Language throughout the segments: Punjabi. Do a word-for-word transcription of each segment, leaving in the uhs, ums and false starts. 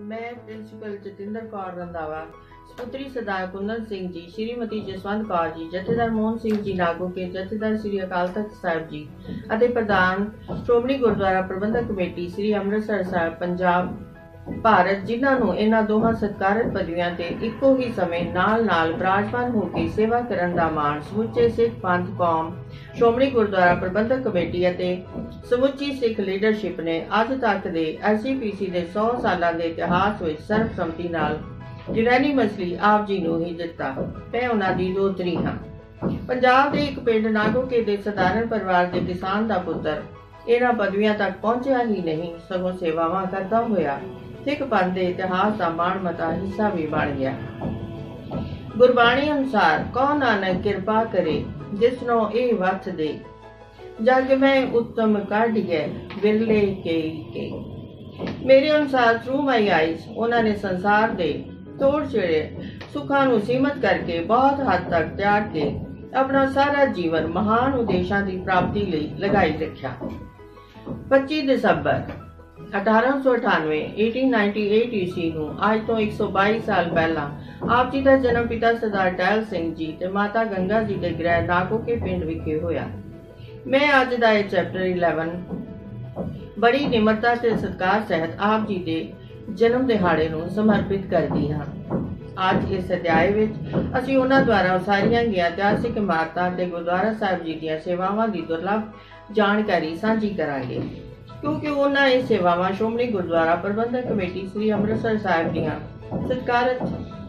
मैं प्रिंसिपल जतिंदर कौर रंधावा, सपुत्री सरदार कुंदन सिंह जी, श्रीमती जसवंत कौर जी, जथेदार मोहन सिंह जी नागो के, जथेदार श्री अकाल तख्त साहिब जी ਅਤੇ ਪ੍ਰਧਾਨ ਸ਼੍ਰੋਮਣੀ ਗੁਰਦੁਆਰਾ ਪ੍ਰਬੰਧਕ ਕਮੇਟੀ श्री ਅੰਮ੍ਰਿਤਸਰ ਸਾਹਿਬ ਪੰਜਾਬ ਭਾਰਤ, ਜਿਨ੍ਹਾਂ ਨੂੰ ਇਹਨਾਂ ਦੋਹਾਂ ਸਤਿਕਾਰਤ ਪਦਵੀਆਂ ਤੇ ਇੱਕੋ ਹੀ ਸਮੇਂ ਨਾਲ-ਨਾਲ ਵਿਰਾਜਮਾਨ ਹੋ ਕੇ ਸੇਵਾ ਕਰਨ ਦਾ ਮਾਣ ਸਮੁੱਚੇ ਸਿੱਖ ਪੰਥ ਕੌਮ, ਸ਼੍ਰੋਮਣੀ ਗੁਰਦੁਆਰਾ ਪ੍ਰਬੰਧਕ ਕਮੇਟੀ ਅਤੇ ਸਮੁੱਚੀ ਸਿੱਖ ਲੀਡਰਸ਼ਿਪ ਨੇ ਅੱਜ ਤੱਕ ਦੇ ਐਸ ਜੀ ਪੀ ਸੀ ਦੇ ਸੌ ਸਾਲਾਂ ਦੇ ਇਤਿਹਾਸ ਵਿੱਚ ਸਰਬਸੰਮਤੀ ਨਾਲ ਯੂਨੈਨਿਮਸਲੀ ਆਪ ਜੀ ਨੂੰ ਹੀ ਦਿੱਤਾ। ਮੈਂ ਉਹਨਾਂ ਦੀ ਦੋਹਤਰੀ ਹਾਂ। ਪੰਜਾਬ ਦੇ ਇੱਕ ਪਿੰਡ ਨਾਗੋਕੇ ਦੇ ਸਧਾਰਨ ਪਰਿਵਾਰ ਦੇ ਕਿਸਾਨ ਦਾ ਪੁੱਤਰ ਇਹਨਾਂ ਪਦਵੀਆਂ ਤੱਕ ਪਹੁੰਚਿਆ ਹੀ ਨਹੀਂ, ਸਗੋਂ ਸੇਵਾਵਾਂ ਕਰਦਾ ਹੋਇਆ ਸਿੱਖ ਪੰਥ ਦੇ ਇਤਿਹਾਸ ਦਾ ਮਾਣਮੱਤਾ ਹਿੱਸਾ ਵੀ ਬਣ ਗਿਆ। ਗੁਰਬਾਣੀ ਅਨੁਸਾਰ ਕਉ ਨਾਨਕ ਕਿਰਪਾ ਕਰੇ ਜਿਸਨੋਂ ਇਹ ਵਥ ਦੇ, ਜਗ ਮੈਂ ਉੱਤਮ ਕੱਢਿਐ ਵਿਰਲੇ ਕਈ ਕਈ। ਮੇਰੇ ਅਨੁਸਾਰ ਥਰੂ ਮਾਈ ਆਈਜ਼ ਉਹਨਾਂ ਨੇ ਸੰਸਾਰ ਦੇ ਤੋੜ ਚਿੜੇ ਸੁੱਖਾਂ ਨੂੰ ਸੀਮਤ ਕਰਕੇ ਬਹੁਤ ਹੱਦ ਤੱਕ ਤਿਆਗ ਕੇ ਆਪਣਾ ਸਾਰਾ ਜੀਵਨ ਮਹਾਨ ਉਦੇਸ਼ਾਂ ਦੀ ਪ੍ਰਾਪਤੀ ਲਈ ਲਗਾਈ ਰੱਖਿਆ। ਪੱਚੀ ਦਸੰਬਰ ਅਠਾਰਾਂ ਸੌ ਅਠਾਨਵੇਂ ਅਠਾਰਾਂ ਸੌ ਅਠਾਨਵੇਂ ਈਸਵੀ ਨੂੰ ਅੱਜ ਤੋਂ ਇੱਕ ਸੌ ਬਾਈ ਸਾਲ ਪਹਿਲਾਂ ਆਪ ਜੀ ਦਾ ਜਨਮ ਪਿਤਾ ਸਰਦਾਰ ਟਹਿਲ ਸਿੰਘ ਜੀ ਤੇ ਮਾਤਾ ਗੰਗਾ ਜੀ ਦੇ ਗ੍ਰਹਿ ਨਾਗੋਕੇ ਪਿੰਡ ਵਿਖੇ ਹੋਇਆ। ਮੈਂ ਅੱਜ ਦਾ ਇਹ ਚੈਪਟਰ ਇਲੈਵਨ ਬੜੀ ਨਿਮਰਤਾ ਤੇ ਸਤਿਕਾਰ ਸਹਿਤ ਆਪ ਜੀ ਦੇ ਜਨਮ ਦਿਹਾੜੇ ਨੂੰ ਸਮਰਪਿਤ ਕਰਦੀ ਹਾਂ। ਅੱਜ ਇਸ ਅਧਿਆਇ ਵਿੱਚ ਅਸੀਂ ਉਹਨਾਂ ਦੁਆਰਾ ਉਸਾਰੀਆਂ ਗਈਆਂ ਇਤਿਹਾਸਿਕ ਇਮਾਰਤਾਂ ਤੇ ਗੁਰਦੁਆਰਾ ਸਾਹਿਬ ਜੀ ਦੀਆਂ ਸੇਵਾਵਾਂ ਦੀ ਦੁਰਲੱਭ ਜਾਣਕਾਰੀ ਸਾਂਝੀ ਕਰਾਂਗੇ, ਕਿਉਂਕਿ ਉਹਨਾਂ ਇਹ ਸੇਵਾਵਾਂ ਸ਼੍ਰੋਮਣੀ ਗੁਰਦੁਆਰਾ ਪ੍ਰਬੰਧਕ ਕਮੇਟੀ ਸ੍ਰੀ ਅੰਮ੍ਰਿਤਸਰ ਸਾਹਿਬ ਦੀਆਂ ਸਤਿਕਾਰਤ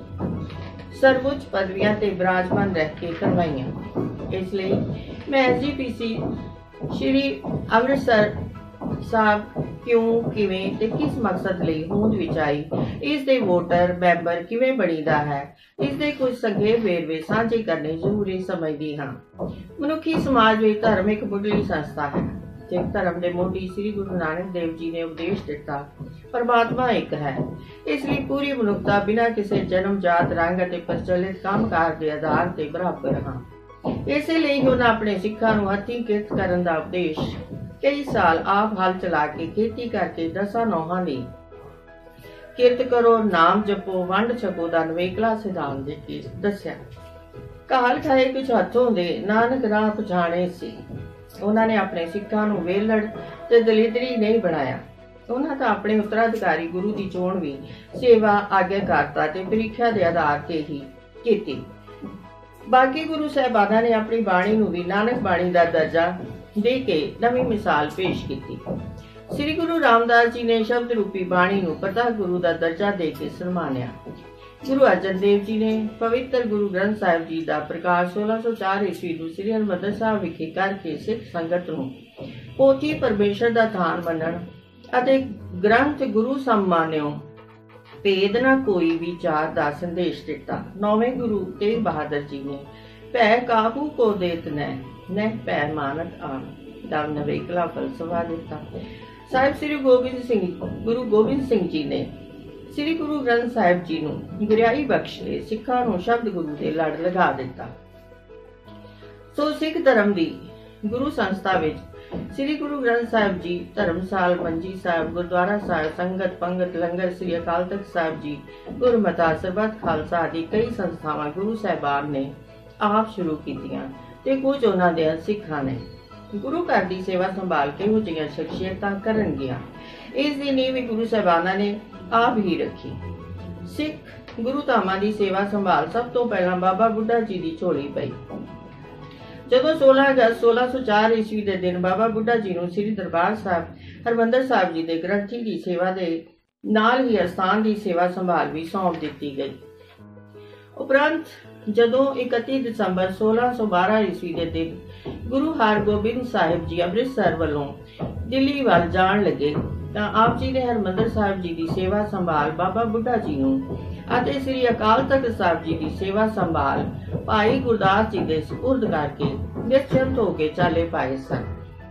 ਸਰਵਉੱਚ ਪਦਵੀਆਂ ਤੇ ਵਿਰਾਜਮਾਨ ਰਹਿ ਕੇ ਕਰਵਾਈਆਂ। ਇਸ ਲਈ ਮੈਂ ਐਸ ਜੀ ਪੀ ਸੀ ਸ੍ਰੀ ਅੰਮ੍ਰਿਤਸਰ ਸਾਹਿਬ ਕਿਉਂ, ਕਿਵੇਂ ਤੇ ਕਿਸ ਮਕਸਦ ਲਈ ਹੋਂਦ ਵਿੱਚ ਆਈ, ਇਸ ਦੇ ਵੋਟਰ ਮੈਂਬਰ ਕਿਵੇਂ ਬਣੀਦਾ ਹੈ, ਇਸ ਦੇ ਕੁਝ ਸੰਖੇਪ ਵੇਰਵੇ ਸਾਂਝੇ ਕਰਨੇ ਜ਼ਰੂਰੀ ਸਮਝਦੀ ਹਾਂ। ਮਨੁੱਖੀ ਸਮਾਜ ਵਿੱਚ ਧਰਮ ਇੱਕ ਮੁੱਢਲੀ ਸੰਸਥਾ ਹੈ। ਸਿੱਖ ਧਰਮ ਦੇ ਮੋਢੀ ਸ੍ਰੀ ਗੁਰੂ ਨਾਨਕ ਦੇਵ ਜੀ ਨੇ ਉਪਦੇਸ਼ ਦਿੱਤਾ, ਪਰਮਾਤਮਾ ਇੱਕ ਹੈ। ਇਸ ਲਈ ਪੂਰੀ ਮਨੁੱਖਤਾ ਬਿਨਾਂ ਕਿਸੇ ਜਨਮ, ਜਾਤ, ਰੰਗ ਅਤੇ ਪ੍ਰਚਲਿਤ ਕੰਮਕਾਰ ਦੇ ਆਧਾਰ ਤੇ ਬਰਾਬਰ ਹਾਂ। ਇਸੇ ਲਈ ਉਹਨਾਂ ਆਪਣੇ ਸਿੱਖਾਂ ਨੂੰ ਹੱਥੀਂ ਕਿਰਤ ਕਰਨ ਦਾ ਉਪਦੇਸ਼ ਕਈ ਸਾਲ ਆਪ ਹਲ ਚਲਾ ਕੇ ਖੇਤੀ ਕਰਕੇ ਦਸਾਂ ਨੌਹਾਂ ਦੀ ਕਿਰਤ ਕਰੋ, ਨਾਮ ਜਪੋ, ਵੰਡ ਛਕੋ ਦਾ ਨਵੇਕਲਾ ਸਿਧਾਂਤ ਦੇ ਕੇ ਦੱਸਿਆ। ਕਾਲ ਖਾਏ ਕੁਝ ਹੱਥੋਂ ਦੇ ਨਾਨਕ ਰਾਹ ਪਛਾਣੇ ਸੀ। ਉਹਨਾਂ ਨੇ ਆਪਣੇ ਸਿੱਖਾਂ ਨੂੰ ਵੇਲੜ ਤੇ ਦਲਿਦਰੀ ਨਹੀਂ ਬਣਾਇਆ। ਉਹਨਾਂ ਤਾਂ ਆਪਣੇ ਉੱਤਰਾਧਿਕਾਰੀ ਗੁਰੂ ਦੀ ਚੋਣ ਵੀ ਸੇਵਾ, ਆਗਿਆਕਾਰਤਾ ਤੇ ਪ੍ਰੀਖਿਆ ਦੇ ਆਧਾਰ ਤੇ ਹੀ ਕੀਤੀ। ਬਾਕੀ ਗੁਰੂ ਸਾਹਿਬਾਨਾਂ ਨੇ ਆਪਣੀ ਬਾਣੀ ਨੂੰ ਵੀ ਨਾਨਕ ਬਾਣੀ ਦਾ ਦਰਜਾ ਦੇ ਕੇ ਨਵੀਂ ਮਿਸਾਲ ਪੇਸ਼ ਕੀਤੀ। ਸ੍ਰੀ ਗੁਰੂ ਰਾਮਦਾਸ ਜੀ ਨੇ ਸ਼ਬਦ ਰੂਪੀ ਬਾਣੀ ਨੂੰ ਪ੍ਰਤੱਖ ਗੁਰੂ ਦਾ ਦਰਜਾ ਦੇ ਕੇ ਸਨਮਾਨਿਆ। ਗੁਰੂ ਅਰਜਨ ਦੇਵ ਜੀ ਨੇ ਪਵਿੱਤਰ ਗੁਰੂ ਗ੍ਰੰਥ ਸਾਹਿਬ ਜੀ ਦਾ ਪ੍ਰਕਾਸ਼ ਸੋਲਾਂ ਸੌ ਚਾਰ ਈਸਵੀ ਨੂੰ ਸ੍ਰੀ ਹਰਿਮੰਦਰ ਸਾਹਿਬ ਵਿਖੇ ਕਰਕੇ ਸਿੱਖ ਸੰਗਤ ਨੂੰ ਪੋਥੀ ਪਰਮੇਸ਼ਰ ਦਾ ਥਾਨ ਮੰਨਣ ਅਤੇ ਗ੍ਰੰਥ ਗੁਰੂ ਸਮਾਨਿਓ ਭੇਦ ਨਾ ਕੋਈ ਵਿਚਾਰ ਦਾ ਸੰਦੇਸ਼ ਦਿੱਤਾ। ਨੌਵੇਂ ਗੁਰੂ ਤੇਗ ਬਹਾਦਰ ਜੀ ਨੇ ਭੈ ਕਾਹੂ ਕੋ ਦੇਤ ਨੈ ਨੈ ਭੈ ਮਾਨਤ ਆਨ ਦਾ ਨਵੇਕਲਾ ਫਲਸਫਾ ਦਿੱਤਾ। ਸਾਹਿਬ ਸ੍ਰੀ ਗੋਬਿੰਦ ਸਿੰਘ ਗੁਰੂ ਗੋਬਿੰਦ ਸਿੰਘ ਜੀ ਨੇ ਸ੍ਰੀ ਗੁਰੂ ਗ੍ਰੰਥ ਸਾਹਿਬ ਜੀ ਨੂੰ ਗੁਰਿਆਈ ਬਖਸ਼ ਕੇ ਸਿੱਖਾਂ ਨੂੰ ਸ਼ਬਦ ਗੁਰੂ ਦੇ ਲੜ ਲਗਾ ਦਿੱਤਾ। ਸੋ ਸਿੱਖ ਧਰਮ ਦੀ ਗੁਰੂ ਸੰਸਥਾ ਵਿੱਚ ਸ੍ਰੀ ਗੁਰੂ ਗ੍ਰੰਥ ਸਾਹਿਬ ਜੀ, ਧਰਮਸਾਲ, ਮੰਜੀ ਸਾਹਿਬ, ਗੁਰਦੁਆਰਾ ਸਾਹਿਬ, ਸੰਗਤ, ਪੰਗਤ, ਲੰਗਰ, ਸ੍ਰੀ ਅਕਾਲ ਤਖਤ ਸਾਹਿਬ ਜੀ, ਗੁਰਮਤਾ, ਸਰਬੱਤ ਖਾਲਸਾ ਆਦਿ ਕਈ ਸੰਸਥਾਵਾਂ ਗੁਰੂ ਸਾਹਿਬਾਨ ਨੇ ਆਪ ਸ਼ੁਰੂ ਕੀਤੀਆਂ ਤੇ ਕੁਝ ਉਹਨਾਂ ਦੇ ਸਿੱਖਾਂ ਨੇ। ਗੁਰੂ ਘਰ ਦੀ ਸੇਵਾ ਸੰਭਾਲ ਕੇ ਉਹ ਜਿਹੀਆਂ ਸ਼ਖਸੀਅਤਾਂ ਕਰਨਗੀਆਂ। ਇਸ ਦੀ ਨੀਂਹ ਵੀ ਗੁਰੂ ਸਾਹਿਬਾਨਾਂ ਨੇ ਆਪ ਹੀ ਰੱਖੀ। ਸਿੱਖ ਗੁਰੂ ਧਾਮਾਂ ਦੀ ਸੇਵਾ ਸੰਭਾਲ ਸਭ ਤੋਂ ਪਹਿਲਾਂ ਬਾਬਾ ਬੁੱਢਾ ਜੀ ਦੀ ਝੋਲੀ ਪਈ। ਜਦੋਂ ਸੋਲਾਂ ਅਗਸਤ ਸੋਲਾਂ ਸੌ ਚਾਰ ਈਸਵੀ ਦੇ ਦਿਨ ਬਾਬਾ ਬੁੱਢਾ ਜੀ ਨੂੰ ਸ੍ਰੀ ਦਰਬਾਰ ਸਾਹਿਬ ਹਰਿਮੰਦਰ ਸਾਹਿਬ ਜੀ ਦੇ ਗ੍ਰੰਥੀ ਦੀ ਸੇਵਾ ਦੇ ਨਾਲ ਹੀ ਅਸਥਾਨ ਦੀ ਸੇਵਾ ਸੰਭਾਲ ਵੀ ਸੌਂਪ ਦਿੱਤੀ ਗਈ। ਉਪਰੰਤ ਜਦੋਂ ਇਕੱਤੀ ਦਸੰਬਰ ਸੋਲਾਂ ਸੌ ਬਾਰਾਂ ਈਸਵੀ ਦੇ ਦਿਨ ਗੁਰੂ ਹਰਗੋਬਿੰਦ ਸਾਹਿਬ ਜੀ ਅੰਮ੍ਰਿਤਸਰ ਵੱਲੋਂ ਦਿੱਲੀ ਵੱਲ ਜਾਣ ਲੱਗੇ ਤਾਂ ਆਪ ਜੀ ਨੇ ਹਰਿਮੰਦਰ ਸਾਹਿਬ ਜੀ ਦੀ ਸੇਵਾ ਸੰਭਾਲ ਬਾਬਾ ਬੁੱਢਾ ਜੀ ਨੂੰ ਅਤੇ ਸ੍ਰੀ ਅਕਾਲ ਤਖਤ ਸਾਹਿਬ ਜੀ ਦੀ ਸੇਵਾ ਸੰਭਾਲ ਭਾਈ ਗੁਰਦਾਸ ਜੀ ਦੇ ਸਪੁਰਦ ਕਰਕੇ ਨਿਸ਼ਚਿੰਤ ਹੋ ਕੇ ਚਾਲੇ ਪਾਏ ਸਨ।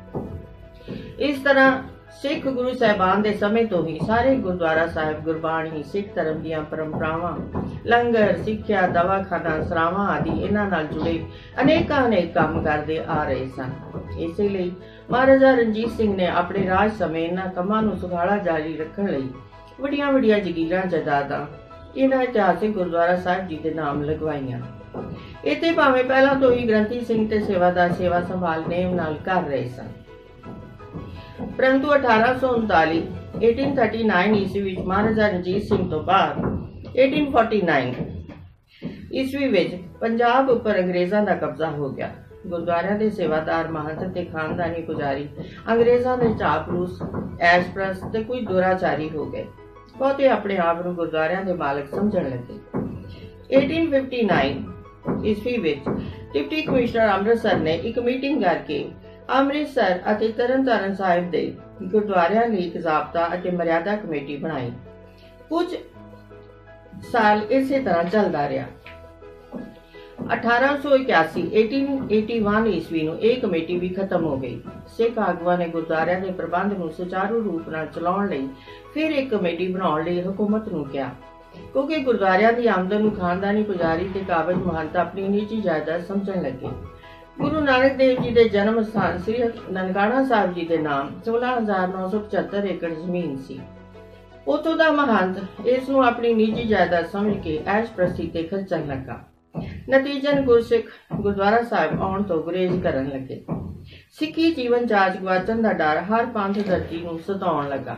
ਇਸ ਤਰ੍ਹਾਂ ਸਿੱਖ ਗੁਰੂ ਸਾਹਿਬਾਨ ਦੇ ਸਮੇਂ ਤੋਂ ਹੀ ਸਾਰੇ ਗੁਰਦੁਆਰਾ ਸਾਹਿਬ ਗੁਰਬਾਣੀ, ਸਿੱਖ ਧਰਮ ਦੀਆਂ ਪਰੰਪਰਾਵਾਂ, ਲੰਗਰ, ਸਿੱਖਿਆ, ਦਵਾਖਾਨਾ, ਸਰਾਵਾਂ ਆਦਿ ਇਹਨਾਂ ਨਾਲ ਜੁੜੇ ਅਨੇਕਾਂ ਅਨੇਕ ਕੰਮ ਕਰਦੇ ਆ ਰਹੇ ਸਨ। ਇਸੇ ਲਈ ਮਹਾਰਾਜਾ ਰਣਜੀਤ ਸਿੰਘ ਨੇ ਆਪਣੇ ਰਾਜ ਸਮੇਂ ਇਹਨਾਂ ਕੰਮਾਂ ਨੂੰ ਸੁਖਾਲਾ ਜਾਰੀ ਰੱਖਣ ਲਈ ਵੱਡੀਆਂ ਵੱਡੀਆਂ ਜ਼ਗੀਰਾਂ ਜਾਇਦਾਦਾਂ ਇਹਨਾਂ ਇਤਿਹਾਸਿਕ ਗੁਰਦੁਆਰਾ ਸਾਹਿਬ ਜੀ ਦੇ ਨਾਮ ਲਗਵਾਈਆਂ। ਇੱਥੇ ਭਾਵੇਂ ਪਹਿਲਾਂ ਤੋਂ ਹੀ ਗ੍ਰੰਥੀ ਸਿੰਘ ਤੇ ਸੇਵਾਦਾਰ ਸੇਵਾ ਸੰਭਾਲ ਨੇਮ ਨਾਲ ਕਰ ਰਹੇ ਸਨ, ਪਰੰਤੂ ਅਠਾਰਾਂ ਸੌ ਉਨਤਾਲੀ ਅਠਾਰਾਂ ਸੌ ਉਨਤਾਲੀ ਈਸਵੀ ਵਿੱਚ ਮਹਾਰਾਜਾ ਰਣਜੀਤ ਸਿੰਘ ਤੋਂ ਬਾਅਦ ਅਠਾਰਾਂ ਸੌ ਉਨਤਾਲੀ ਈਸਵੀ ਵਿੱਚ ਪੰਜਾਬ ਉੱਪਰ ਅੰਗਰੇਜ਼ਾਂ ਦਾ ਕਬਜ਼ਾ ਹੋ ਗਿਆ। ਗੁਰਦੁਆਰਿਆਂ ਦੇ ਸੇਵਾਦਾਰ, ਮਹੰਤ ਤੇ ਖਾਨਦਾਨੀ ਪੁਜਾਰੀ ਅੰਗਰੇਜ਼ਾਂ ਦੇ ਚਾਪਲੂਸ, ਐਸ਼ਪ੍ਰਸਤ ਤੇ ਕੁਝ ਦੁਰਾਚਾਰੀ ਹੋ ਗਏ। ਬਹੁਤੇ ਆਪਣੇ ਆਪ ਨੂੰ ਗੁਰਦੁਆਰਿਆਂ ਦੇ ਮਾਲਕ ਸਮਝਣ ਲੱਗੇ। ਅਠਾਰਾਂ ਸੌ ਉਨਸਠ ਈਸਵੀ ਵਿੱਚ ਡਿਪਟੀ ਕਮਿਸ਼ਨਰ ਅੰਮ੍ਰਿਤਸਰ ਨੇ ਇੱਕ ਮੀਟਿੰਗ ਕਰਕੇ ਅੰਮ੍ਰਿਤਸਰ ਅਤੇ ਤਰਨਤਾਰਨ ਸਾਹਿਬ ਦੇ ਗੁਰਦੁਆਰਿਆਂ ਲਈ ਇੱਕ ਜ਼ਾਬਤਾ ਅਤੇ ਮਰਿਆਦਾ ਕਮੇਟੀ ਬਣਾਈ। ਕੁਝ ਸਾਲ ਇਸੇ ਤਰ੍ਹਾਂ ਚੱਲਦਾ ਰਿਹਾ। ਅਠਾਰਾਂ ਸੌ ਇਕਿਆਸੀ ਅਠਾਰਾਂ ਸੌ ਇਕਤਾਲੀ ਈਸਵੀ ਨੂੰ ਇਹ ਕਮੇਟੀ ਵੀ ਖਤਮ ਹੋ ਗਈ। ਸਿੱਖ ਆਗੂਆਂ ਨੇ ਗੁਰਦੁਆਰਿਆਂ ਦੇ ਪ੍ਰਬੰਧ ਨੂੰ ਸੁਚਾਰੂ ਰੂਪ ਨਾਲ ਚਲਾਉਣ ਲਈ ਫਿਰ ਇੱਕ ਕਮੇਟੀ ਬਣਾਉਣ ਲਈ ਹਕੂਮਤ ਨੂੰ ਕਿਹਾ, ਕਿਉਂਕਿ ਗੁਰਦੁਆਰਿਆਂ ਦੀ ਆਮਦਨ ਨੂੰ ਖਾਨਦਾਨੀ ਪੁਜਾਰੀ ਤੇ ਕਾਬਜ ਮਹੰਤ ਆਪਣੀ ਨਿੱਜੀ ਜਾਇਦਾਦ ਸਮਝਣ ਲੱਗੇ। ਗੁਰੂ ਨਾਨਕ ਦੇਵ ਜੀ ਦੇ ਜਨਮ ਸਥਾਨ ਸ੍ਰੀ ਨਨਕਾਣਾ ਸਾਹਿਬ ਜੀ ਦੇ ਨਾਮ ਸੋਲਾਂ ਹਜ਼ਾਰ ਨੌ ਸੌ ਪਚੱਤਰ ਏਕੜ ਜ਼ਮੀਨ ਸੀ। ਉਥੋਂ ਦਾ ਮਹੰਤ ਇਸ ਨੂੰ ਆਪਣੀ ਨਿੱਜੀ ਜਾਇਦਾਦ ਸਮਝ ਕੇ ਐਸ਼ ਪ੍ਰਸਤੀ ਤੇ ਖਰਚਣ ਲੱਗਾ। ਨਤੀਜਨ ਗੁਰਸਿੱਖ ਗੁਰਦੁਆਰਾ ਸਾਹਿਬ ਆਉਣ ਤੋਂ ਗੁਰੇਜ਼ ਕਰਨ ਲੱਗੇ। ਸਿੱਖੀ ਜੀਵਨ ਜਾਚ ਗਵਾਚਣ ਦਾ ਡਰ ਹਰ ਪੰਥ ਦਰਜੀ ਨੂੰ ਸਤਾਉਣ ਲੱਗਾ।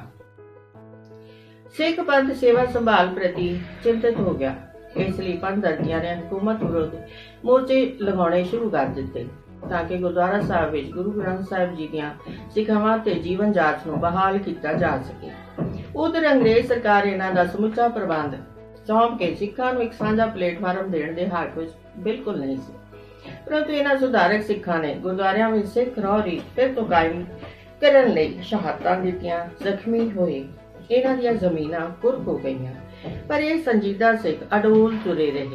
ਸਿੱਖ ਪੰਥ ਸੇਵਾ ਸੰਭਾਲ ਪ੍ਰਤੀ ਚਿੰਤਤ ਹੋ ਗਿਆ। ਇਸ ਲਈ ਪੰਥ ਦਰਜੀਆਂ ਨੇ ਹਕੂਮਤ ਵਿਰੁੱਧ ਮੋਰਚੇ ਲਗਾਉਣੇ ਸ਼ੁਰੂ ਕਰ ਦਿੱਤੇ ਤਾਂ ਕਿ ਗੁਰਦੁਆਰਾ ਸਾਹਿਬ ਵਿੱਚ ਗੁਰੂ ਗ੍ਰੰਥ ਸਾਹਿਬ ਜੀ ਦੀਆਂ ਸਿੱਖਿਆਵਾਂ ਤੇ ਜੀਵਨ ਜਾਚ ਨੂੰ ਬਹਾਲ ਕੀਤਾ ਜਾ ਸਕੇ। ਉਧਰ ਅੰਗਰੇਜ਼ ਸਰਕਾਰ ਇਹਨਾਂ ਦਾ ਸਮੁੱਚਾ ਪ੍ਰਬੰਧ ਸੌਂਪ ਕੇ ਸਿੱਖਾਂ ਨੂੰ ਇੱਕ ਸਾਂਝਾ ਪਲੇਟਫਾਰਮ ਦੇਣ ਦੇ ਹੱਕ ਵਿੱਚ ਬਿਲਕੁਲ ਨਹੀਂ ਸੀ, ਪਰੰਤੂ ਇਹਨਾਂ ਸੁਧਾਰਕ ਸਿੱਖਾਂ ਨੇ ਗੁਰਦੁਆਰਿਆਂ ਵਿੱਚ ਸਿੱਖ ਰਹੁ-ਰੀਤ ਫਿਰ ਤੋਂ ਕਾਇਮ ਕਰਨ ਲਈ ਸ਼ਹਾਦਤਾਂ ਦਿੱਤੀਆਂ। ਜ਼ਖਮੀ ਹੋਏ, ਇਹਨਾਂ ਦੀਆਂ ਜ਼ਮੀਨਾਂ ਕੁਰਕ ਹੋ ਗਈਆਂ, ਪਰ ਇਹ ਸੰਜੀਦਾ ਸਿੱਖ ਅਡੋਲ ਤੁਰੇ ਰਹੇ,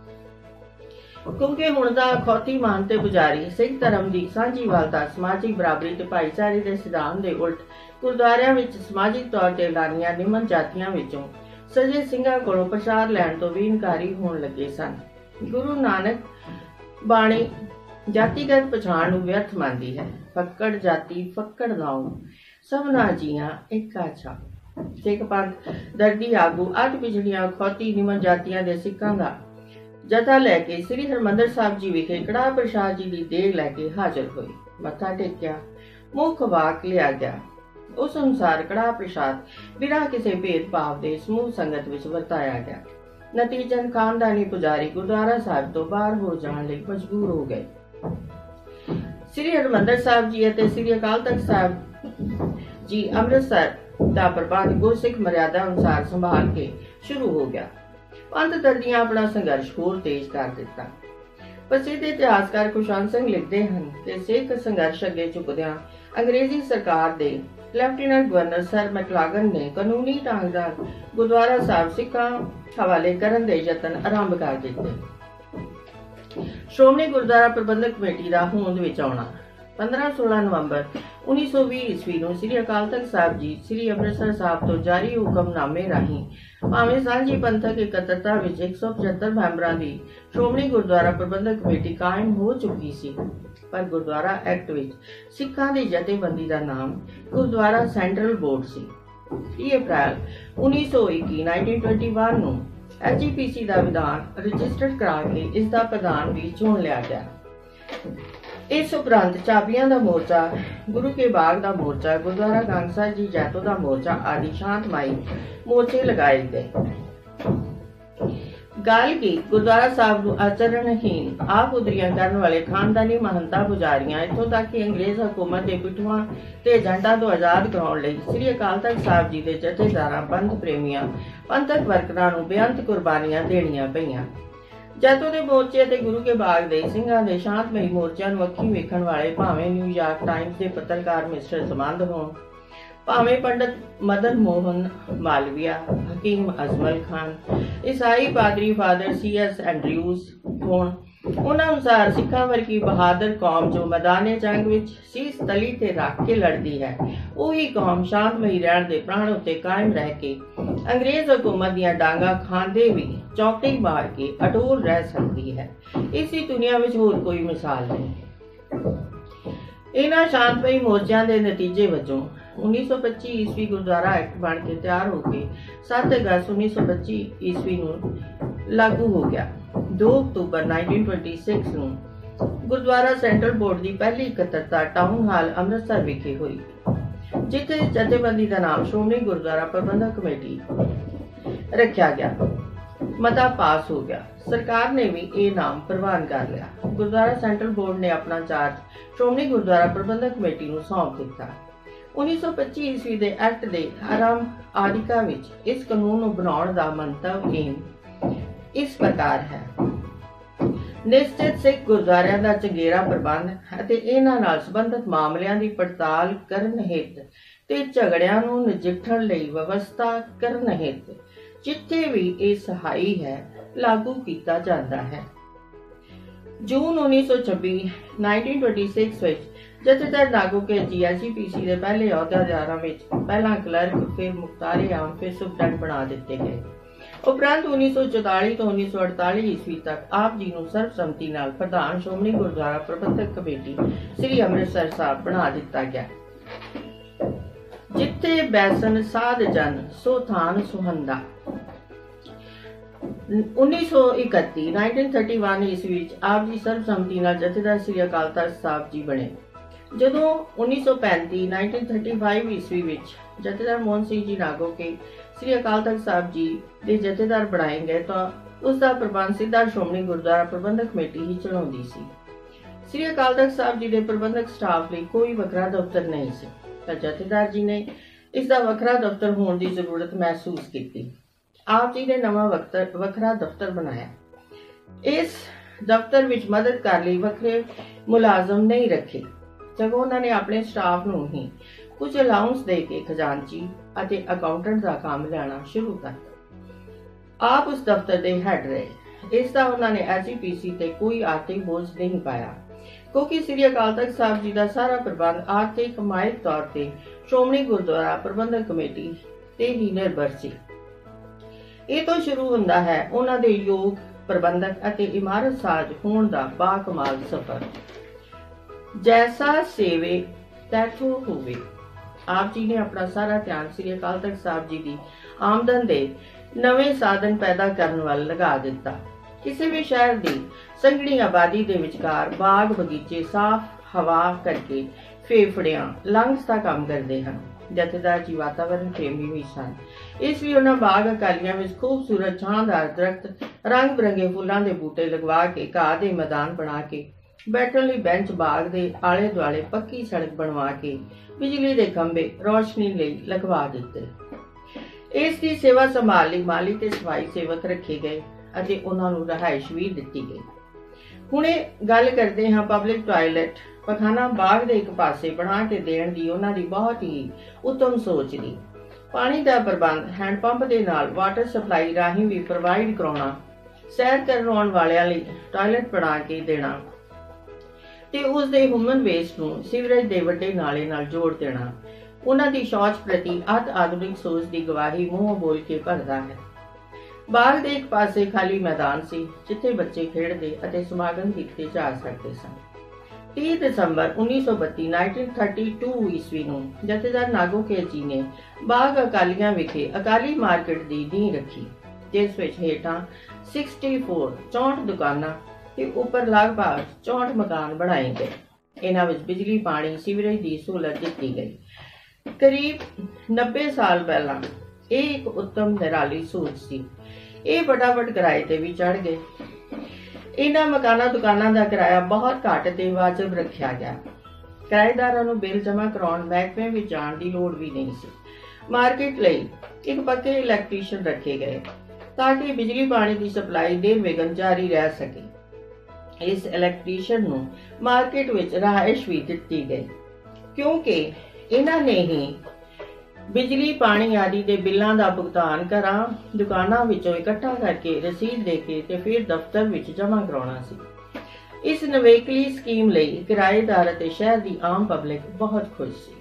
ਕਿਉਂਕਿ ਹੁਣ ਦਾ ਅਖੌਤੀ ਮਾਨ ਤੇ ਪੁਜਾਰੀ ਸਿੱਖ ਧਰਮ ਦੀ ਸਾਂਝੀਵਾਲਤਾ, ਸਮਾਜਿਕ ਬਰਾਬਰੀ ਤੇ ਭਾਈਚਾਰੇ ਦੇ ਸਿਧਾਂਤ ਦੇ ਉਲਟ ਗੁਰਦੁਆਰਿਆਂ ਵਿੱਚ ਸਮਾਜਿਕ ਤੌਰ ਤੇ ਐਲਾਨੀਆਂ ਨਿਮਨ ਜਾਤੀਆਂ ਵਿੱਚੋਂ ਸਜੇ ਸਿੰਘਾਂ ਕੋਲੋਂ ਪ੍ਰਸ਼ਾਦ ਲੈਣ ਤੋਂ ਵੀ ਇਨਕਾਰੀ ਹੋਣ ਲੱਗੇ ਸਨ। ਗੁਰੂ ਨਾਨਕ ਬਾਣੀ ਜਾਤੀਗਤ ਪਛਾਣ ਨੂੰ ਵਿਅਰਥ ਮੰਨਦੀ ਹੈ। ਫੱਕੜ ਜਾਤੀ ਫੱਕੜ ਨਾਉ, ਸਭਨਾ ਜੀਆਂ ਇੱਕਾ ਛਾ। ਸਿੱਖ ਪੰਥ ਦਰਦੀ ਆਗੂ ਅੱਠ ਪਿਛੜੀਆਂ ਅਖੌਤੀ ਨਿਮਨ ਜਾਤੀਆਂ ਦੇ ਸਿੱਖਾਂ ਦਾ ਜਥਾ ਲੈ ਕੇ ਸ੍ਰੀ ਹਰਿਮੰਦਰ ਸਾਹਿਬ ਜੀ ਵਿਖੇ ਕੜਾਹ ਪ੍ਰਸ਼ਾਦ ਜੀ ਦੀ ਦੇਗ ਲੈ ਕੇ ਹਾਜ਼ਰ ਹੋਏ। ਮੱਥਾ ਟੇਕਿਆ, ਮੁੱਖ ਵਾਕ ਲਿਆ ਗਿਆ। ਉਸ ਅਨੁਸਾਰ ਕੜਾਹ ਪ੍ਰਸ਼ਾਦ ਬਿਨਾਂ ਕਿਸੇ ਭੇਦਭਾਵ ਦੇ ਸਮੂਹ ਸੰਗਤ ਵਿੱਚ ਵਰਤਾਇਆ ਗਿਆ। ਨਤੀਜਨ ਖਾਨਦਾਨੀ ਪੁਜਾਰੀ ਗੁਰਦੁਆਰਾ ਸਾਹਿਬ ਤੋਂ ਬਾਹਰ ਹੋ ਜਾਣ ਲਈ ਮਜਬੂਰ ਹੋ ਗਏ। ਸ੍ਰੀ ਹਰਿਮੰਦਰ ਸਾਹਿਬ ਜੀ ਅਤੇ ਸ੍ਰੀ ਅਕਾਲ ਤਖਤ ਸਾਹਿਬ ਜੀ ਅੰਮ੍ਰਿਤਸਰ ਦਾ ਪ੍ਰਬੰਧ ਗੁਰਸਿੱਖ ਮਰਿਆਦਾ ਅਨੁਸਾਰ ਸੰਭਾਲ ਕੇ ਸ਼ੁਰੂ ਹੋ ਗਿਆ। ਪੰਥ ਦਰਦੀਆਂ ਆਪਣਾ ਸੰਘਰਸ਼ ਹੋਰ ਤੇਜ਼ ਕਰ ਦਿੱਤਾ। ਪ੍ਰਸਿੱਧ ਇਤਿਹਾਸਕਾਰ ਖੁਸ਼ਵੰਤ ਸਿੰਘ ਲਿਖਦੇ ਹਨ ਕਿ ਸਿੱਖ ਸੰਘਰਸ਼ ਅੱਗੇ ਝੁਕਦਿਆਂ ਅੰਗਰੇਜ਼ੀ ਸਰਕਾਰ ਦੇ ਲੈਫਟੀਨੈਂਟ ਗਵਰਨਰ ਸਰ ਮੈਕਲਾਗਨ ਨੇ ਕਾਨੂੰਨੀ ਢੰਗ ਨਾਲ ਗੁਰਦੁਆਰਾ ਸਾਹਿਬ ਸਿੱਖਾਂ ਹਵਾਲੇ ਕਰਨ ਦੇ ਯਤਨ ਆਰੰਭ ਕਰ ਦਿੱਤੇ। ਸ਼੍ਰੋਮਣੀ ਗੁਰਦੁਆਰਾ ਪ੍ਰਬੰਧਕ ਕਮੇਟੀ ਦਾ ਹੋਂਦ ਵਿੱਚ ਆਉਣਾ। ਪੰਦਰਾਂ ਸੋਲਾਂ ਨਵੰਬਰ ਉੱਨੀ ਸੌ ਵੀਹ ਈਸਵੀ ਨੂੰ ਸ੍ਰੀ ਅਕਾਲ ਤਖਤ ਸਾਹਿਬ ਜੀ ਸ੍ਰੀ ਅੰਮ੍ਰਿਤਸਰ ਸਾਹਿਬ ਤੋਂ ਜਾਰੀ ਹੁਕਮਨਾਮੇ ਰਾਹੀਂ ਭਾਵੇਂ ਸਾਂਝੀ ਪੰਥਕ ਇਕੱਤਰਤਾ ਵਿੱਚ ਇੱਕ ਸੌ ਪਚੱਤਰ ਮੈਂਬਰਾਂ ਦੀ ਸ਼੍ਰੋਮਣੀ ਗੁਰਦੁਆਰਾ ਪ੍ਰਬੰਧਕ ਕਮੇਟੀ ਕਾਇਮ ਹੋ ਚੁੱਕੀ ਸੀ, ਪਰ ਗੁਰਦੁਆਰਾ ਐਕਟ ਵਿੱਚ ਸਿੱਖਾਂ ਦੀ ਜਥੇਬੰਦੀ ਦਾ ਨਾਮ ਗੁਰਦੁਆਰਾ ਸੈਂਟਰਲ ਬੋਰਡ ਸੀ। ਤੀਹ ਅਪ੍ਰੈਲ ਉੱਨੀ ਸੌ ਇੱਕੀ ਨੂੰ ਐਚ ਈ ਪੀ ਸੀ ਦਾ ਵਿਧਾਨ ਰਜਿਸਟਰਡ ਕਰਾ ਕੇ ਇਸ ਦਾ ਪ੍ਰਧਾਨ ਵੀ ਚੁਣ ਲਿਆ ਗਿਆ। ਇਸ ਉਪਰੰਤ ਚਾਬੀਆਂ ਦਾ ਮੋਰਚਾ, ਗੁਰੂ ਕੇ ਬਾਗ ਦਾ ਮੋਰਚਾ, ਗੁਰਦੁਆਰਾ ਗੰਗਸਰ ਜੀ ਜੈਤੋ ਦਾ ਮੋਰਚਾ ਆਦਿ ਸ਼ਾਂਤਮਈ ਮੋਰਚੇ ਲਗਾਏ ਗਏ। ਗੱਲ ਕੀ ਗੁਰਦੁਆਰਾ ਸਾਹਿਬ ਨੂੰ ਆਚਰਣਹੀਨ ਆਪ ਉਦਰੀਆਂ ਕਰਨ ਵਾਲੇ ਖਾਨਦਾਨੀ ਮਹੰਤਾ ਪੁਜਾਰੀਆਂ ਇੱਥੋਂ ਤੱਕ ਕਿ ਅੰਗਰੇਜ਼ ਹਕੂਮਤ ਦੇ ਪਿੱਠੂਆਂ ਤੇ ਏਜੰਟਾਂ ਤੋਂ ਆਜ਼ਾਦ ਕਰਾਉਣ ਲਈ ਸ੍ਰੀ ਅਕਾਲ ਤਖਤ ਸਾਹਿਬ ਜੀ ਦੇ ਜਥੇਦਾਰਾਂ, ਪੰਥ ਪ੍ਰੇਮੀਆਂ, ਪੰਥਕ ਵਰਕਰਾਂ ਨੂੰ ਬੇਅੰਤ ਕੁਰਬਾਨੀਆਂ ਦੇਣੀਆਂ ਪਈਆਂ। ਜੈਤੋ ਦੇ ਮੋਰਚੇ ਅਤੇ ਗੁਰੂ ਕੇ ਬਾਗ ਦੇ ਸਿੰਘਾਂ ਦੇ ਸ਼ਾਂਤਮਈ ਮੋਰਚਿਆਂ ਨੂੰ ਅੱਖੀਂ ਵੇਖਣ ਵਾਲੇ ਭਾਵੇਂ ਨਿਊਯਾਰਕ ਟਾਈਮਜ਼ ਦੇ ਪੱਤਰਕਾਰ ਮਿਸਟਰ ਸੰਬੰਧ ਹੋਣ, ਭਾਵੇਂ ਪੰਡਤ ਮਦਨ ਮੋਹਨ ਮਾਲਵੀਆ, ਹਕੀਮ ਅਜ਼ਮਲ ਖਾਨ, ਈਸਾਈ ਪਾਦਰੀ ਫਾਦਰ ਸੀ ਐਸ ਐਂਡਰਿਊਜ਼ ਹੋਣ, ਉਹਨਾਂ ਅਨੁਸਾਰ ਸਿੱਖਾਂ ਵਰਗੀ ਬਹਾਦਰ ਕੌਮ ਜੋ ਮੈਦਾਨੇ ਜੰਗ ਵਿੱਚ ਸੀਸ ਤਲੀ ਤੇ ਰੱਖ ਕੇ ਲੜਦੀ ਹੈ, ਉਹੀ ਕੌਮ ਸ਼ਾਂਤਮਈ ਰਹਿਣ ਦੇ ਪ੍ਰਣ ਉੱਤੇ ਕਾਇਮ ਰਹਿ ਕੇ ਅੰਗਰੇਜ਼ ਹਕੂਮਤ ਦੀਆਂ ਡਾਂਗਾਂ ਖਾਂਦੇ ਵੀ ਚੌਕੜੀ ਮਾਰ ਕੇ ਅਟੋਲ ਰਹਿ ਸਕਦੀ ਹੈ। ਇਸੀ ਦੁਨੀਆ ਵਿੱਚ ਹੋਰ ਕੋਈ ਮਿਸਾਲ ਨਹੀਂ। ਇਹਨਾਂ ਸ਼ਾਂਤਮਈ ਮੋਰਚਿਆਂ ਦੇ ਨਤੀਜੇ ਵਜੋਂ उन्नीस सौ पच्ची ईस्वी गुरुद्वारा एक्ट बन के तैयार होके सात अगस्त उन्नीस सौ पच्ची ईस्वी ਨੂੰ लागू हो गया। दो अक्तूबर उन्नीस सौ छब्बीस ਨੂੰ गुरुद्वारा सेंट्रल बोर्ड की पहली इकत्तरता टाउन हाल अमृतसर विखे हुई, जिथे जथेबंदी का नाम श्रोमणी गुरुद्वारा प्रबंधक कमेटी रखा गया। मता पास हो गया। सरकार ने भी ये नाम प्रवान कर लिया। गुरुद्वारा सेंट्रल बोर्ड ने अपना चार्ज श्रोमणी गुरुद्वारा प्रबंधक कमेटी को सौंप दिता। उन्नीस सौ पच्ची ईस्वी के एक्ट के आरंभ आदिका विच इस कानून को बनाने का मंतव एम इस प्रकार है। निश्चित सिख गुरुद्वारियां दा चंगेरा प्रबंध अते इन्हां नाल संबंधित मामलिਆਂ ਦੀ पड़ताल करन हित ते झगड़िਆਂ ਨੂੰ नजिठण लई व्यवस्था करन हित जिथे भी ये सहाई है लागू किया जाता है। जून उन्नीस सौ छब्बी नाइनटीन ट्वेंटी सिक्स विच जथेदार नागो के जी एस जी पी सी के पहले अहुदेदारां विच पहला क्लर्क, फिर मुख्तार आम, फिर सुपरडेंट बना दिते गए। उपरंत उन्नीस सौ चौताली तो उन्नीस सौ अड़ताली ईस्वी तक आप जी नूं सर्वसम्मति नाल प्रधान श्रोमणी गुरुद्वारा प्रबंधक कमेटी श्री अमृतसर साहब बना दिता गया। जिथे बैसन साध जन सो थान सुहंदा। उन्नीस सौ इकत्ती नाइनटीन थर्टी वन ईस्वी विच आप जी सर्वसम्मति नाल जथेदार श्री अकाल तख्त साहब जी बने। जदों उन्नीस सौ पैंती नाइनटीन थर्टी फाइव ईस्वी विच जथेदार मोहन सिंह जी नागो के श्री अकाल तख्त साहब जी के जथेदार बनाए गए तो उसका प्रबंध सीधा श्रोमणी गुरुद्वारा प्रबंधक कमेटी ही चलाउंदी सी। श्री अकाल तख्त साहब जी के प्रबंधक स्टाफ लिए कोई वखरा दफ्तर नहीं सी, तो जथेदार जी ने इसका वखरा दफ्तर होने की जरूरत महसूस की। आप जी ने नवा वखरा दफ्तर बनाया। इस दफ्तर विच मदद कर लिए वखरे मुलाजम नहीं रखे, सगों उन्होंने अपने स्टाफ नूं ही कुछ अलाउंस दे के खजानची अते अकाउंटेंट का काम लेना शुरू कर। आप उस दफ्तर के हैड रहे। इसका उन्होंने एस जी पी सी ते कोई आर्थिक बोझ नहीं पाया, क्योंकि श्री अकाल तख्त साहब जी का सारा प्रबंध आर्थिक मायक तौर पर श्रोमणी गुरुद्वारा प्रबंधक कमेटी ते ही निर्भर सी। ये तो शुरू होंदा है उन्हां दे योग प्रबंधक अते इमारत साज होण दा बाकमाल सफर। जैसा सेवे तैथों होवे। आप जी ने अपना सारा ध्यान श्री अकाल तख्त साहब जी की आमदन दे नवे साधन पैदा करने वाल लगा दिता। किसी भी शहर की संघनी आबादी के विचकार बाग बगीचे साफ हवा करके फेफड़ियां लंग्स का काम करते हैं। जथेदार जी वातावरण प्रेमी भी सन, इसलिए उन्होंने बाग अकालियां में खूबसूरत छांदार दरख्त रंग बिरंगे फुलों के बूटे लगवा के घाह के मैदान बना के बैठने लई बेंच बाग के आले दुआले पक्की सड़क बनवा के बिजली के खंबे रोशनी लई लगवा दिते। इसकी सेवा संभाल लई माली ते सफाई सेवक रखे गए अते उन्हां नूं रहाइश भी दिती गई। हुणे गल करते हाँ पब्लिक टॉयलेट पखाना बाग के एक पासे बना के देण दी उन्हां दी बहुत ही उत्तम सोच दी। पानी का प्रबंध हैंडपंप के नाल वाटर सप्लाई राही भी प्रोवाइड कराउणा, सैर करन आउण वालियां लई टॉयलेट बना के देना ते उस दे ह्यूमन वेस्ट नूं सीवरेज दे वड्डे नाले नाल जोड़ देना उन्हां दी शौच प्रति अत आधुनिक सोच की गवाही मूँह बोल के भरदा है। बाग के एक पासे खाली मैदान सी जिथे बच्चे खेडदे अते समागम कीते जा सकते सन। तीस दिसंबर उन्नीस सौ बत्ती नाइनटीन थर्टी टू ईस्वी नूं जथेदार नागो के जी ने बाग अकालियां विखे अकाली मार्केट की नींह रखी, जिस विच हेठां सिक्सटी फोर चौंठ दुकानां ते उपर लगभग चौंठ मकान बनाए गए। इन्हां विच बिजली पानी सीवरेज की सहूलत दी गई। करीब नब्बे साल पहला ये एक उत्तम निराली सोच सी। ये फटाफट किराए ते भी चढ़ गए। इन्हां मकाना दुकानां दा किराया बहुत घट ते वाजिब रखा गया। किराएदारां नूं बिल जमा कराउण महकमे विच जाण दी लोड़ भी नहीं सी। मार्केट लई एक पक्के इलैक्ट्रीशियन रखे गए ताकि बिजली पानी की सप्लाई निर्विघन जारी रह सके। इस इलैक्ट्रीशियन नूं मार्केट विच रहाइश भी दिती गई, क्योंकि इन्हां ने ही बिजली पानी आदि के बिलों का भुगतान घरां दुकानां विचों इकट्ठा करके रसीद दे के ते फिर दफ्तर विच जमा कराउणा सी। इस नवेकली स्कीम लई किराएदार अते शहर की आम पब्लिक बहुत खुश सी।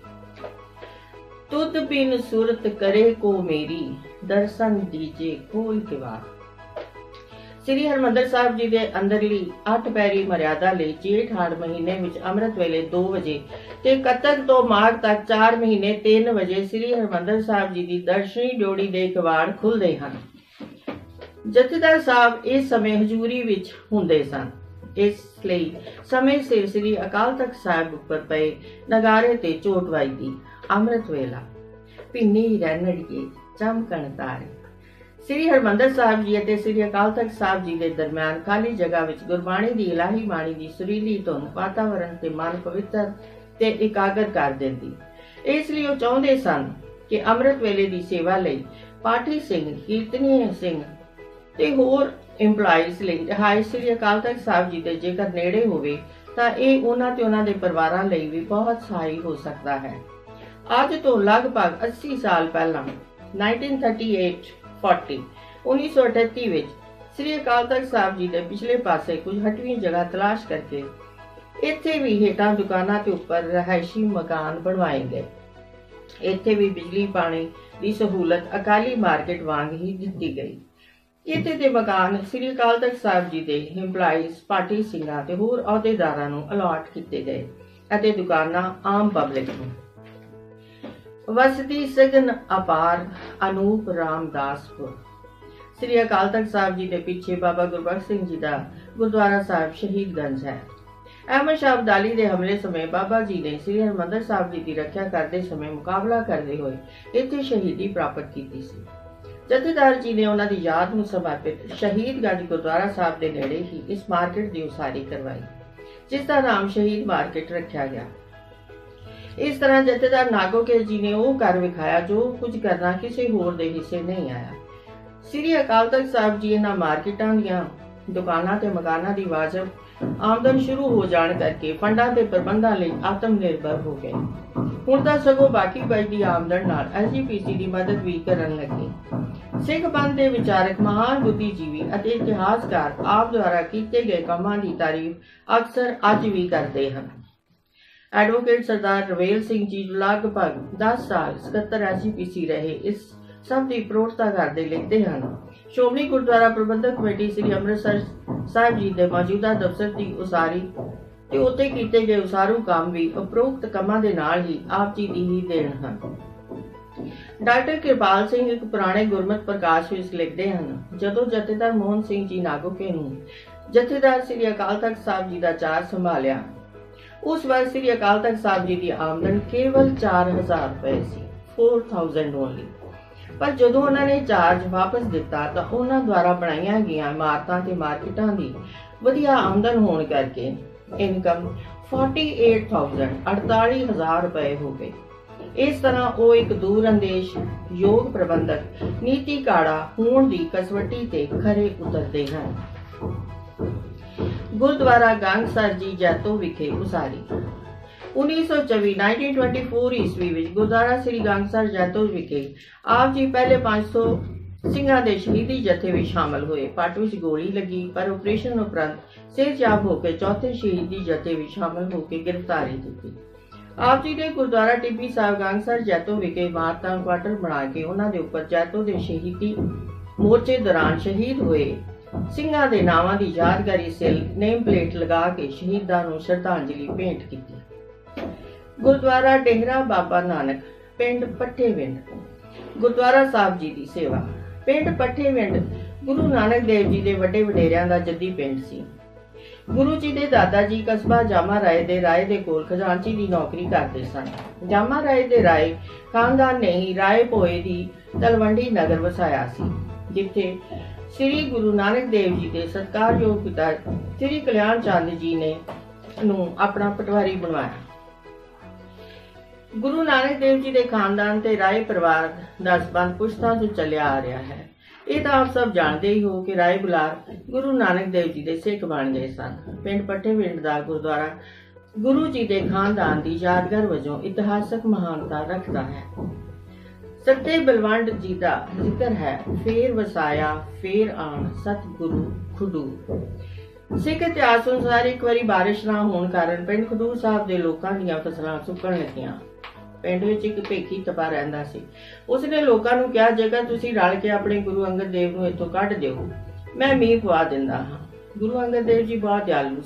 तुद बिन सूरत करे को मेरी दर्शन दीजे खोल के वार। श्री हरमंदर साहब जी के अंदरली अठ पैरी मर्यादा लई जेठ हाड़ महीने विच अमृत वेले दो बजे ਤੇ ਕੱਤਕ ਤੋਂ ਮਾਘ ਤੱਕ ਚਾਰ ਮਹੀਨੇ ਤਿੰਨ ਵਜੇ ਸ੍ਰੀ ਹਰਿਮੰਦਰ ਸਾਹਿਬ ਜੀ ਦੀ ਦਰਸ਼ਨੀ ਡਿਓੜੀ ਦੇ ਕਵਾੜ ਖੁੱਲ੍ਹਦੇ ਹਨ। ਜਥੇਦਾਰ ਸਾਹਿਬ ਇਸ ਸਮੇਂ ਹਜ਼ੂਰੀ ਵਿੱਚ ਹੁੰਦੇ ਸਨ। ਇਸ ਲਈ ਸਮੇਂ ਸਿਰ ਸ੍ਰੀ ਅਕਾਲ ਤਖਤ ਸਾਹਿਬ ਉੱਪਰ ਪਏ ਨਗਾਰੇ ਤੇ ਚੋਟ ਵੱਜਦੀ। ਅੰਮ੍ਰਿਤ ਵੇਲਾ ਭਿੰਨੀ ਰੈਣੜੀਏ ਚਮਕਣ ਤਾਰੇ। ਸ੍ਰੀ ਹਰਿਮੰਦਰ ਸਾਹਿਬ ਜੀ ਅਤੇ ਸ੍ਰੀ ਅਕਾਲ ਤਖਤ ਸਾਹਿਬ ਜੀ ਦੇ ਦਰਮਿਆਨ ਖਾਲੀ ਜਗ੍ਹਾ ਵਿੱਚ ਗੁਰਬਾਣੀ ਦੀ ਇਲਾਹੀ ਬਾਣੀ ਦੀ ਸੁਰੀਲੀ ਧੁਨ ਵਾਤਾਵਰਣ ਤੇ ਮਨ ਪਵਿੱਤਰ ਤੇ ਇਕਾਗਰ ਕਰ ਦਿੰਦੀ। ਇਸ ਲਈ ਉਹ ਚਾਹੁੰਦੇ ਸਨ ਕਿ ਅੰਮ੍ਰਿਤ ਵੇਲੇ ਦੀ ਸੇਵਾ ਲਈ ਪਾਠੀ ਸਿੰਘ, ਕੀਰਤਨੀਏ ਸਿੰਘ ਤੇ ਹੋਰ ਇੰਪਲਾਈਜ਼ ਲਈ ਰਿਹਾਇਸ਼ ਸ੍ਰੀ ਅਕਾਲ ਤਖਤ ਸਾਹਿਬ ਜੀ ਦੇ ਜੇਕਰ ਨੇੜੇ ਹੋਵੇ ਤਾਂ ਇਹ ਉਹਨਾਂ ਤੇ ਉਹਨਾਂ ਦੇ ਪਰਿਵਾਰਾਂ ਲਈ ਵੀ ਬਹੁਤ ਸਹਾਈ ਹੋ ਸਕਦਾ ਹੈ। ਅੱਜ ਤੋਂ ਲਗਭਗ ਅੱਸੀ ਸਾਲ ਪਹਿਲਾਂ ਨਾਈਨਟੀਨ ਥਰਟੀ ਏਟ ਚਾਲੀ ਉੱਨੀ ਸੌ ਅਠੱਤੀ ਵਿੱਚ ਸ੍ਰੀ ਅਕਾਲ ਤਖਤ ਸਾਹਿਬ ਜੀ ਦੇ ਪਿਛਲੇ ਪਾਸੇ ਕੁਝ ਹਟਵੀਂ ਜਗ੍ਹਾ ਤਲਾਸ਼ ਕਰਕੇ ਇੱਥੇ ਵੀ ਹੇਠਾਂ ਦੁਕਾਨਾਂ ਤੇ ਉੱਪਰ ਰਿਹਾਇਸ਼ੀ ਮਕਾਨ ਬਣਵਾਏ ਗਏ। ਇੱਥੇ ਵੀ ਬਿਜਲੀ ਪਾਣੀ ਦੀ ਸਹੂਲਤ ਅਕਾਲੀ ਮਾਰਕੀਟ ਵਾਂਗ ਹੀ ਦਿੱਤੀ ਗਈ। ਇੱਥੇ ਦੇ ਮਕਾਨ ਸ੍ਰੀ ਅਕਾਲ ਤਖਤ ਸਾਹਿਬ ਜੀ ਦੇ ਇੰਪਲਾਈਜ਼, ਪਾਠੀ ਸਿੰਘਾਂ ਤੇ ਹੋਰ ਅਹੁਦੇਦਾਰਾਂ ਨੂੰ ਅਲਾਟ ਕੀਤੇ ਗਏ ਅਤੇ ਦੁਕਾਨਾਂ ਆਮ ਪਬਲਿਕ ਨੂੰ। ਵਸਦੀ ਸਗਨ ਅਪਾਰ ਅਨੂਪ ਰਾਮਦਾਸਪੁਰ। ਸ੍ਰੀ ਅਕਾਲ ਤਖਤ ਸਾਹਿਬ ਜੀ ਦੇ ਪਿੱਛੇ ਬਾਬਾ ਗੁਰਬਖਸ਼ ਸਿੰਘ ਜੀ ਦਾ ਗੁਰਦੁਆਰਾ ਸਾਹਿਬ ਸ਼ਹੀਦਗੰਜ ਹੈ। ਅਹਿਮਦ ਸ਼ਾਹ ਅਬਦਾਲੀ ਦੇ ਹਮਲੇ ਸਮੇਂ ਬਾਬਾ ਜੀ ਨੇ ਸ੍ਰੀ ਹਰਿਮੰਦਰ ਸਾਹਿਬ ਜੀ ਦੀ ਰੱਖਿਆ ਕਰਦੇ ਸਮੇਂ ਮੁਕਾਬਲਾ ਕਰਦੇ ਹੋਏ ਇੱਥੇ ਸ਼ਹੀਦੀ ਪ੍ਰਾਪਤ ਕੀਤੀ ਸੀ। ਜਥੇਦਾਰ ਜੀ ਨੇ ਉਹਨਾਂ ਦੀ ਯਾਦ ਨੂੰ ਸਮਰਪਿਤ ਸ਼ਹੀਦਗੰਜ ਗੁਰਦੁਆਰਾ ਸਾਹਿਬ ਦੇ ਨੇੜੇ ਹੀ ਇਸ ਮਾਰਕੀਟ ਦੀ ਉਸਾਰੀ ਕਰਵਾਈ, ਜਿਸ ਦਾ ਨਾਮ ਸ਼ਹੀਦ ਮਾਰਕੀਟ ਰੱਖਿਆ ਗਿਆ। ਇਸ ਤਰ੍ਹਾਂ ਜਥੇਦਾਰ ਨਾਗੋਕੇ ਜੀ ਨੇ ਉਹ ਕਰ ਵਿਖਾਇਆ ਜੋ ਕੁਝ ਕਰਨਾ ਕਿਸੇ ਹੋਰ ਦੇ ਹਿੱਸੇ ਨਹੀਂ ਆਇਆ। ਸ੍ਰੀ ਅਕਾਲ ਤਖਤ ਸਾਹਿਬ ਜੀ ਇਹਨਾਂ ਮਾਰਕੀਟਾਂ ਦੀਆਂ ਦੁਕਾਨਾਂ ਤੇ ਮਕਾਨਾਂ ਦੀ ਵਾਜਬ ਆਮਦਨ ਸ਼ੁਰੂ ਹੋ ਜਾਣ ਕਰਕੇ ਫੰਡਾਂ ਤੇ ਪ੍ਰਬੰਧਾਂ ਲਈ ਆਤਮ ਨਿਰਭਰ ਹੋ ਗਏ। ਹੁਣ ਤਾਂ ਸਗੋਂ ਬਾਕੀ ਬਚਦੀ ਆਮਦਨ ਨਾਲ ਐਸ ਜੀ ਪੀ ਸੀ ਦੀ ਮਦਦ ਵੀ ਕਰਨ ਲੱਗੇ। ਸਿੱਖ ਪੰਥ ਦੇ ਵਿਚਾਰਕ, ਮਹਾਨ ਬੁੱਧੀਜੀਵੀ ਅਤੇ ਇਤਿਹਾਸਕਾਰ ਆਪ ਦੁਆਰਾ ਕੀਤੇ ਗਏ ਕੰਮਾਂ ਦੀ ਤਾਰੀਫ ਅਕਸਰ ਅੱਜ ਵੀ ਕਰਦੇ ਹਨ। ਐਡਵੋਕੇਟ ਸਰਦਾਰ ਰਵੇਲ ਸਿੰਘ ਜੀ ਲਗਭਗ ਦਸ ਸਾਲ ਸਕੱਤਰ ਐਸ ਜੀ ਪੀ ਸੀ ਰਹੇ। ਇਸ ਸਭ ਦੀ ਪ੍ਰੋੜਤਾ ਕਰਦੇ ਲਿਖਦੇ ਹਨ। ਸ਼੍ਰੋਮਣੀ ਗੁਰਦੁਆਰਾ ਪ੍ਰਬੰਧਕ ਕਮੇਟੀ ਸ੍ਰੀ ਅੰਮ੍ਰਿਤਸਰ ਸਾਹਿਬ ਜੀ ਦੇ ਮੌਜੂਦਾ ਦਫ਼ਤਰ ਦੀ ਉਸਾਰੀ ਤੇ ਉੱਤੇ ਕੀਤੇ ਗਏ ਉਸਾਰੂ ਕੰਮ ਵੀ ਉਪਰੋਕਤ ਕੰਮਾਂ ਦੇ ਨਾਲ ਹੀ ਆਪ ਜੀ ਦੀ ਹੀ ਦੇਣ ਹਨ। ਡਾਕਟਰ ਕਿਰਪਾਲ ਸਿੰਘ ਇੱਕ ਪੁਰਾਣੇ ਗੁਰਮਤ ਪ੍ਰਕਾਸ਼ ਵਿੱਚ ਲਿਖਦੇ ਹਨ, ਜਦੋਂ ਜਥੇਦਾਰ ਮੋਹਨ ਸਿੰਘ ਜੀ ਨਾਗੋਕੇ ਨੂੰ ਜਥੇਦਾਰ ਸ੍ਰੀ ਅਕਾਲ ਤਖਤ ਸਾਹਿਬ ਜੀ ਦਾ ਚਾਰਜ ਸੰਭਾਲਿਆ, ਉਸ ਵਾਰ ਸ੍ਰੀ ਅਕਾਲ ਤਖਤ ਸਾਹਿਬ ਜੀ ਦੀ ਆਮਦਨ ਕੇਵਲ ਚਾਰ ਹਜ਼ਾਰ ਰੁਪਏ ਸੀ, ਚਾਰ ਹਜ਼ਾਰ ਓਨਲੀ। ਪਰ ਜਦੋਂ ਉਹਨਾਂ ਨੇ ਚਾਰਜ ਵਾਪਸ ਦਿੱਤਾ ਤਾਂ ਉਹਨਾਂ ਦੁਆਰਾ ਬਣਾਈਆਂ ਗਈਆਂ ਇਮਾਰਤਾਂ ਤੇ ਮਾਰਕੀਟਾਂ ਦੀ ਵਧੀਆ ਆਮਦਨ ਹੋਣ ਕਰਕੇ ਇਨਕਮ ਅੜਤਾਲੀ ਹਜ਼ਾਰ ਅੜਤਾਲੀ ਹਜ਼ਾਰ ਰੁਪਏ ਹੋ ਗਏ। ਇਸ ਤਰ੍ਹਾਂ ਉਹ ਇੱਕ ਦੂਰ ਅੰਦੇਸ਼ ਯੋਗ ਪ੍ਰਬੰਧਕ, ਨੀਤੀ ਕਾੜਾ ਹੋਣ ਦੀ ਕਸਵੱਟੀ ਤੇ ਖਰੇ ਉਤਰਦੇ ਹਨ। ਗੁਰਦੁਆਰਾ ਗੰਗਸਰ ਜੀ ਜੈਤੋ ਵਿਖੇ ਉਸਾਰੀ। ਉੱਨੀ ਸੌ ਚੌਵੀ ਨਾਈਨਟੀਨ ਟਵੈਂਟੀ ਫੋਰ ਈਸਵੀ ਵਿੱਚ ਗੁਰਦੁਆਰਾ ਸ੍ਰੀ ਗੰਗਸਰ ਜੈਤੋ ਵਿਖੇ ਆਪ ਜੀ ਪਹਿਲੇ ਪੰਜ ਸੌ ਸਿੰਘਾਂ ਦੇ ਸ਼ਹੀਦੀ ਜਥੇ ਵਿੱਚ ਸ਼ਾਮਲ ਹੋਏ। ਪੱਟ ਵਿੱਚ ਗੋਲੀ ਲੱਗੀ, ਪਰ ਆਪਰੇਸ਼ਨ ਉਪਰੰਤ ਸਿਹਤਯਾਬ ਹੋ ਕੇ ਚੌਥੇ ਸ਼ਹੀਦੀ ਜਥੇ ਵਿੱਚ ਸ਼ਾਮਲ ਹੋ ਕੇ ਗ੍ਰਿਫਤਾਰੀ ਦਿੱਤੀ। ਆਪ ਜੀ ਨੇ ਗੁਰਦੁਆਰਾ ਟਿੱਬੀ ਸਾਹਿਬ ਗੰਗਸਰ ਜੈਤੋ ਵਿਖੇ ਇਮਾਰਤਾਂ ਕੁਆਟਰ ਬਣਾ ਕੇ ਉਹਨਾਂ ਦੇ ਉੱਪਰ ਜੈਤੋ ਦੇ ਸ਼ਹੀਦੀ ਮੋਰਚੇ ਦੌਰਾਨ ਸ਼ਹੀਦ ਹੋਏ ਸਿੰਘਾਂ ਦੇ ਨਾਵਾਂ ਦੀ ਯਾਦਗਾਰੀ ਸਿਲ ਨੇਮ ਪਲੇਟ ਲਗਾ ਕੇ ਸ਼ਹੀਦਾਂ ਨੂੰ ਸ਼ਰਧਾਂਜਲੀ ਭੇਂਟ ਕੀਤੀ। ਗੁਰਦੁਆਰਾ ਡੇਹਰਾ ਬਾਬਾ ਨਾਨਕ, ਪਿੰਡ ਪੱਠੇਵਿੰਡ। ਗੁਰਦੁਆਰਾ ਸਾਹਿਬ ਜੀ ਦੀ ਸੇਵਾ। ਪਿੰਡ ਪੱਠੇਵਿੰਡ ਗੁਰੂ ਨਾਨਕ ਦੇਵ ਜੀ ਦੇ ਵੱਡੇ ਵਡੇਰਿਆਂ ਦਾ ਜੱਦੀ ਪਿੰਡ ਸੀ। ਗੁਰੂ ਜੀ ਦੇ ਦਾਦਾ ਜੀ ਕਸਬਾ ਜਾਮਾ ਰਾਏ ਦੇ ਰਾਏ ਦੇ ਕੋਲ ਖਜ਼ਾਨਚੀ ਦੀ ਨੌਕਰੀ ਕਰਦੇ ਸਨ। ਜਾਮਾ ਰਾਏ ਦੇ ਰਾਏ ਖਾਨਦਾਨ ਨੇ ਹੀ ਰਾਏ ਭੋਏ ਦੀ ਤਲਵੰਡੀ ਨਗਰ ਵਸਾਇਆ ਸੀ, ਜਿੱਥੇ ਸ੍ਰੀ ਗੁਰੂ ਨਾਨਕ ਦੇਵ ਜੀ ਦੇ ਸਤਿਕਾਰਯੋਗ ਪਿਤਾ ਸ੍ਰੀ ਕਲਿਆਣ ਚੰਦ ਜੀ ਨੇ ਨੂੰ ਆਪਣਾ ਪਟਵਾਰੀ ਬਣਵਾਇਆ। ਗੁਰੂ ਨਾਨਕ ਦੇਵ ਜੀ ਦੇ ਖਾਨਦਾਨ ਤੇ ਰਾਏ ਪਰਿਵਾਰ ਦਾ ਸੰਬੰਧ ਪੁਸ਼ਤਾਂ ਤੋਂ ਚੱਲਿਆ ਆ ਰਿਹਾ ਹੈ। ਇਹ ਤਾਂ ਆਪ ਸਭ ਜਾਣਦੇ ਹੀ ਹੋ ਕਿ ਰਾਏ ਬੁਲਾਰ ਗੁਰੂ ਨਾਨਕ ਦੇਵ ਜੀ ਦੇ ਸਿੱਖ ਬਣ ਗਏ ਸਨ। ਪਿੰਡ ਪੱਠੇਵਿੰਡ ਦਾ ਗੁਰਦੁਆਰਾ ਗੁਰੂ ਜੀ ਦੇ ਖਾਨਦਾਨ ਦੀ ਯਾਦਗਾਰ ਵਜੋਂ ਇਤਿਹਾਸਕ ਮਹਾਨਤਾ ਰੱਖਦਾ ਹੈ। ਸੱਤੇ ਬਲਵੰਡ ਜੀ ਦਾ ਜ਼ਿਕਰ ਹੈ, ਫੇਰ ਵਸਾਇਆ ਫੇਰ ਆਣ ਸਤਿਗੁਰੂ ਖਡੂਰ। ਸਿੱਖ ਇਤਿਹਾਸ ਅਨੁਸਾਰ ਇੱਕ ਵਾਰੀ ਬਾਰਿਸ਼ ਨਾ ਹੋਣ ਕਾਰਨ ਪਿੰਡ ਖਡੂਰ ਸਾਹਿਬ ਦੇ ਲੋਕਾਂ ਦੀਆਂ ਫਸਲਾਂ ਸੁੱਕਣ ਲੱਗੀਆਂ। ਪਿੰਡ ਵਿੱਚ ਇੱਕ ਭੇਖੀ ਤਪਾ ਰਹਿੰਦਾ ਸੀ। ਉਸਨੇ ਲੋਕਾਂ ਨੂੰ ਕਿਹਾ, ਜੇਕਰ ਤੁਸੀਂ ਰਲ ਕੇ ਆਪਣੇ ਗੁਰੂ ਅੰਗਦ ਦੇਵ ਨੂੰ ਇੱਥੋਂ ਕੱਢ ਦਿਓ, ਮੈਂ ਮੀਂਹ ਪਵਾ ਦਿੰਦਾ ਹਾਂ। ਗੁਰੂ ਅੰਗਦ ਦੇਵ ਜੀ ਬਹੁਤ ਦਿਆਲੂ ਸਨ।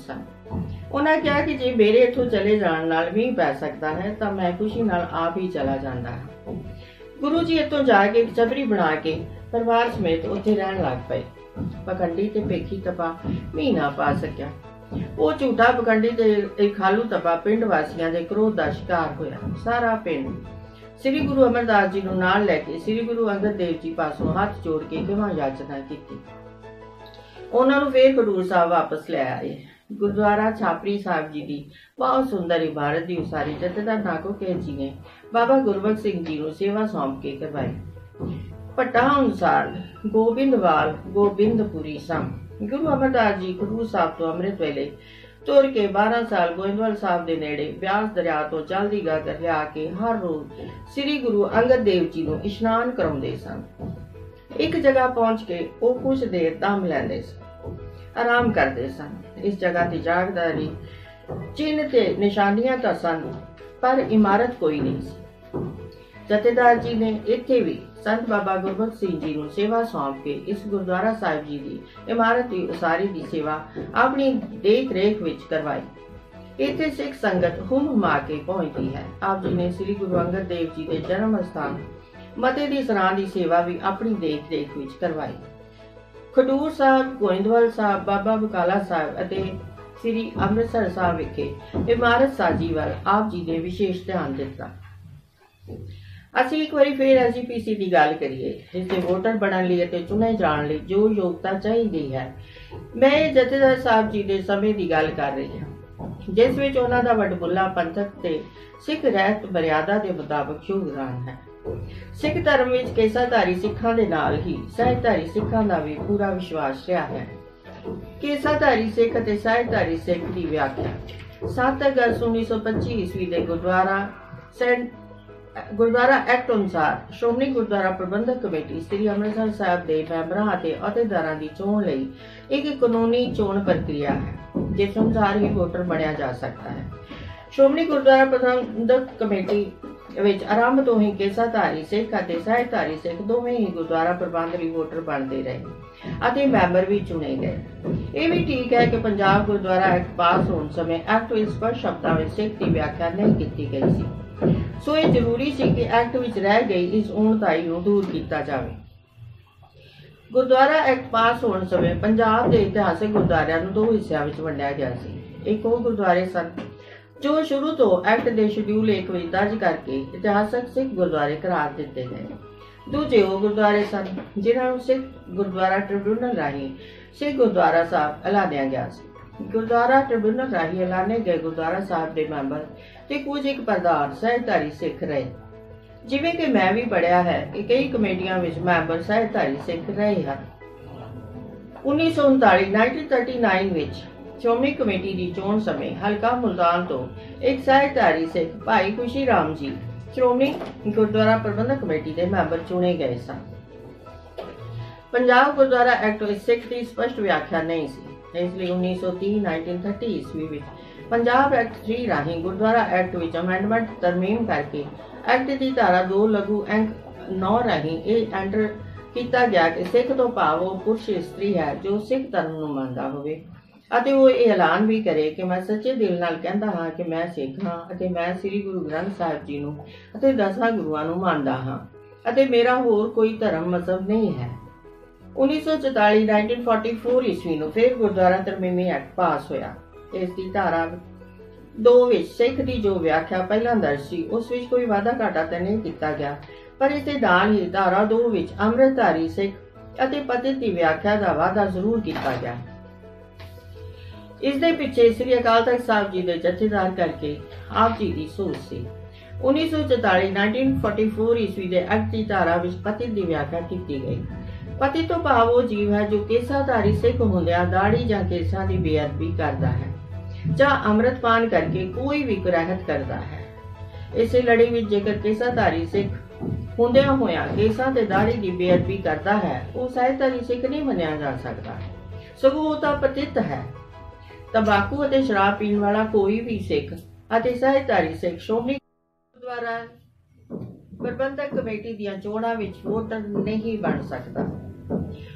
उन्होंने कहा कि जे मेरे इथों चले जाने नाल मींह पै सकता है तो मैं खुशी नाल आप ही चला जाता है। गुरु जी इथों जाके एक चबरी बना के परिवार समेत उत्थे रहन लग पे। पखंडी ते पेखी तपा मींह ना पा सकिया। वो झूठा पखंडी ते एक खालू तपा पिंड वासियां दे क्रोध दा शिकार होया। सारा पिंड श्री गुरु अमरदास जी नूं नाल लैके श्री गुरु अंगद देव जी पासों हाथ जोड़ के खिमा याचना कीती। उन्हां नूं फेर खडूर साहब वापस ले आए। गुरुद्वारा छापरी साहब जी की बहुत सुंदर इमारत की उसारी जथेदार नागो केर जी ने बाबा गुरबख्श सिंह जी को सेवा सौंप के करवाई। भट्टा अनुसार गोबिंदवाल गोबिंदपुरी सम। गुरु अमरदास जी खडूर साहब तो अमृत वेले तुर के बारह साल गोइंदवाल साहब के नेड़े ब्यास दरिया तो जल दी गागर लिया के हर रोज श्री गुरु अंगद देव जी को इशनान कराउंदे सन। एक जगह पहुंच के वो कुछ देर दम लैंदे सन, आराम करते सन। इस जगह की जागदारी चिन्ह ते निशानियां तो सन पर इमारत कोई नहीं सी। जथेदार जी ने इत्थे भी संत बाबा गुरबख्श सिंह जी को सेवा सौंप के इस गुरुद्वारा साहिब जी की इमारत की उसारी की सेवा अपनी देख रेख विच करवाई। इत्थे सिख संगत हुम हुमा के पहुंचती है। आप जी ने श्री गुरु अंगद देव जी के जन्म स्थान मते दी सराह की सेवा भी अपनी देख रेख विच करवाई। खडूर साहब गोइंदवाल साहब बाबा बकाला साहब अते श्री अमृतसर साहब विखे इमारत साजी वाल आप जी ने विशेष ध्यान दिता। ਅਸੀਂ एक बार फिर एस जी पी सी की गल करिए जिसके वोटर बनने लिए ते चुने जाने लिए जो योग्यता चाहिए है। मैं जथेदार साहब जी के समय की गल कर रही हूँ जिस विच उन्हां दा वडमुला पंथक ते सिख रहत मर्यादा के मुताबिक योगदान है। सिख धर्म विच केसाधारी सिखां दे नाल ही सहजधारी सिखां दा भी पूरा विश्वास रहा है। केसाधारी सिख अते सहजधारी सिख की व्याख्या सात अगस्त उन्नीस सौ पच्ची ईस्वी के गुरुद्वारा सेंट गुरुद्वारा एक्ट अनुसार श्रोमणी गुरुद्वारा प्रबंधक कमेटी श्री अमृतसर साहब के मैंबरां अते अहदेदारां दी चोण लई एक कानूनी चोण प्रक्रिया है जिस अनुसार ही वोटर बनया जा सकता है। श्रोमणी गुरुद्वारा प्रबंधक कमेटी विच आरंभ तो ही केसाधारी सिख अते सहजधारी सिख दोवें ही गुरुद्वारा प्रबंध लई वोटर बनते रहे अते मैंबर भी चुने गए। यह भी ठीक है कि पंजाब गुरुद्वारा एक्ट पास होने समय एक्ट विच स्पष्ट शब्दां विच सिख की व्याख्या नहीं की गई सी। सो ये जरूरी सी कि एक्ट विच रह गई इस ऊणताई नूं दूर किया जाए। गुरुद्वारा एक्ट पास होने समय पंजाब के इतिहासिक गुरुद्वारियां नूं दो हिस्सिਆਂ ਵਿੱਚ ਵੰਡਿਆ ਗਿਆ ਸੀ। एक वो गुरुद्वारे सन जो शुरू तो एक्ट के शेड्यूल एक विच दर्ज करके इतिहासक सिख गुरुद्वारे करार दिते गए। दूजे वो गुरुद्वारे सन जिन्हां नूं सिख गुरुद्वारा ट्रिब्यूनल राही सिख गुरुद्वारा साहब ऐलानिया गया सी। गुरुद्वारा ट्रिब्यूनल राही ऐलाने गए गुरुद्वारा साहब के मैंबर ते कुछ एक प्रधान सहजधारी सिख रहे। जिवें कि मैं भी पढ़िया है कि कई कमेटियां विच मैंबर सहजधारी सिख रहे हैं। उन्नीस सौ उनताली नाइनटीन थर्टी नाइन विच श्रोमणी कमेटी की चोण समय हलका मुल्तान तो एक सहजधारी सिख भाई खुशी राम जी श्रोमणी गुरुद्वारा प्रबंधक कमेटी के मैंबर चुने गए सन। पंजाब गुरुद्वारा एक्ट विच सिख की स्पष्ट व्याख्या नहीं सी, इसलिए उन्नीस सौ तीह नाइनटीन थर्टी ईस्वी विच पंजाब एक्ट थ्री राही गुरुद्वारा एक्ट विच अमेंडमेंट तरमीम करके एक्ट की धारा दो लघु अंक नौ राही यह एंटर किया गया कि सिख तो भाव वो पुरुष स्त्री है जो सिख धर्म नूं मनदा होवे अते वो ये ऐलान भी करे कि मैं सच्चे दिल नाल कहंदा हां कि मैं सिख हां अते मैं श्री गुरु ग्रंथ साहिब जी नूं अते दसां गुरुआं नूं मनदा हां अते मेरा होर कोई धर्म मजहब नहीं है। उन्नीस सौ चौताली नाइनटीन फोर्टी फोर ईस्वी नूं फिर गुरुद्वारा तरमीमी एक्ट पास होया। इसकी धारा दो विच सिख की जो व्याख्या पहला दर्ज सी उस विच कोई वाधा घाटा तो नहीं किया गया, पर इस दे नाल ही धारा दो विच अमृतधारी सिख अते पतित की व्याख्या का वाधा जरूर किया गया। इस दे पिछे श्री अकाल तख्त साहब जी के जथेदार करके आप जी की सोच सी। उन्नीस सौ चौताली नाइनटीन फोर्टी फोर ईस्वी के एक्ट की धारा विच पतित की व्याख्या की गई। पति तो भाव वो जीव है जो केसाधारी सिख होंदिया दाड़ी या केसा की बेअदबी करता है या अमृतपान करके कोई भी कुरहत करता है। इस लड़ी विच जेकर केसाधारी सिख होंदिया होया केसा ते दाड़ी की बेअदबी करता है वो सहजधारी सिख नहीं मनिया जा सकता, सगों वो तां पतित है। तंबाकू अते शराब पीण वाला कोई भी सिख अते सहजधारी सिख श्रोमणी गुरुद्वारा प्रबंधक कमेटी दीआं चोणां विच वोटर नहीं बन सकता।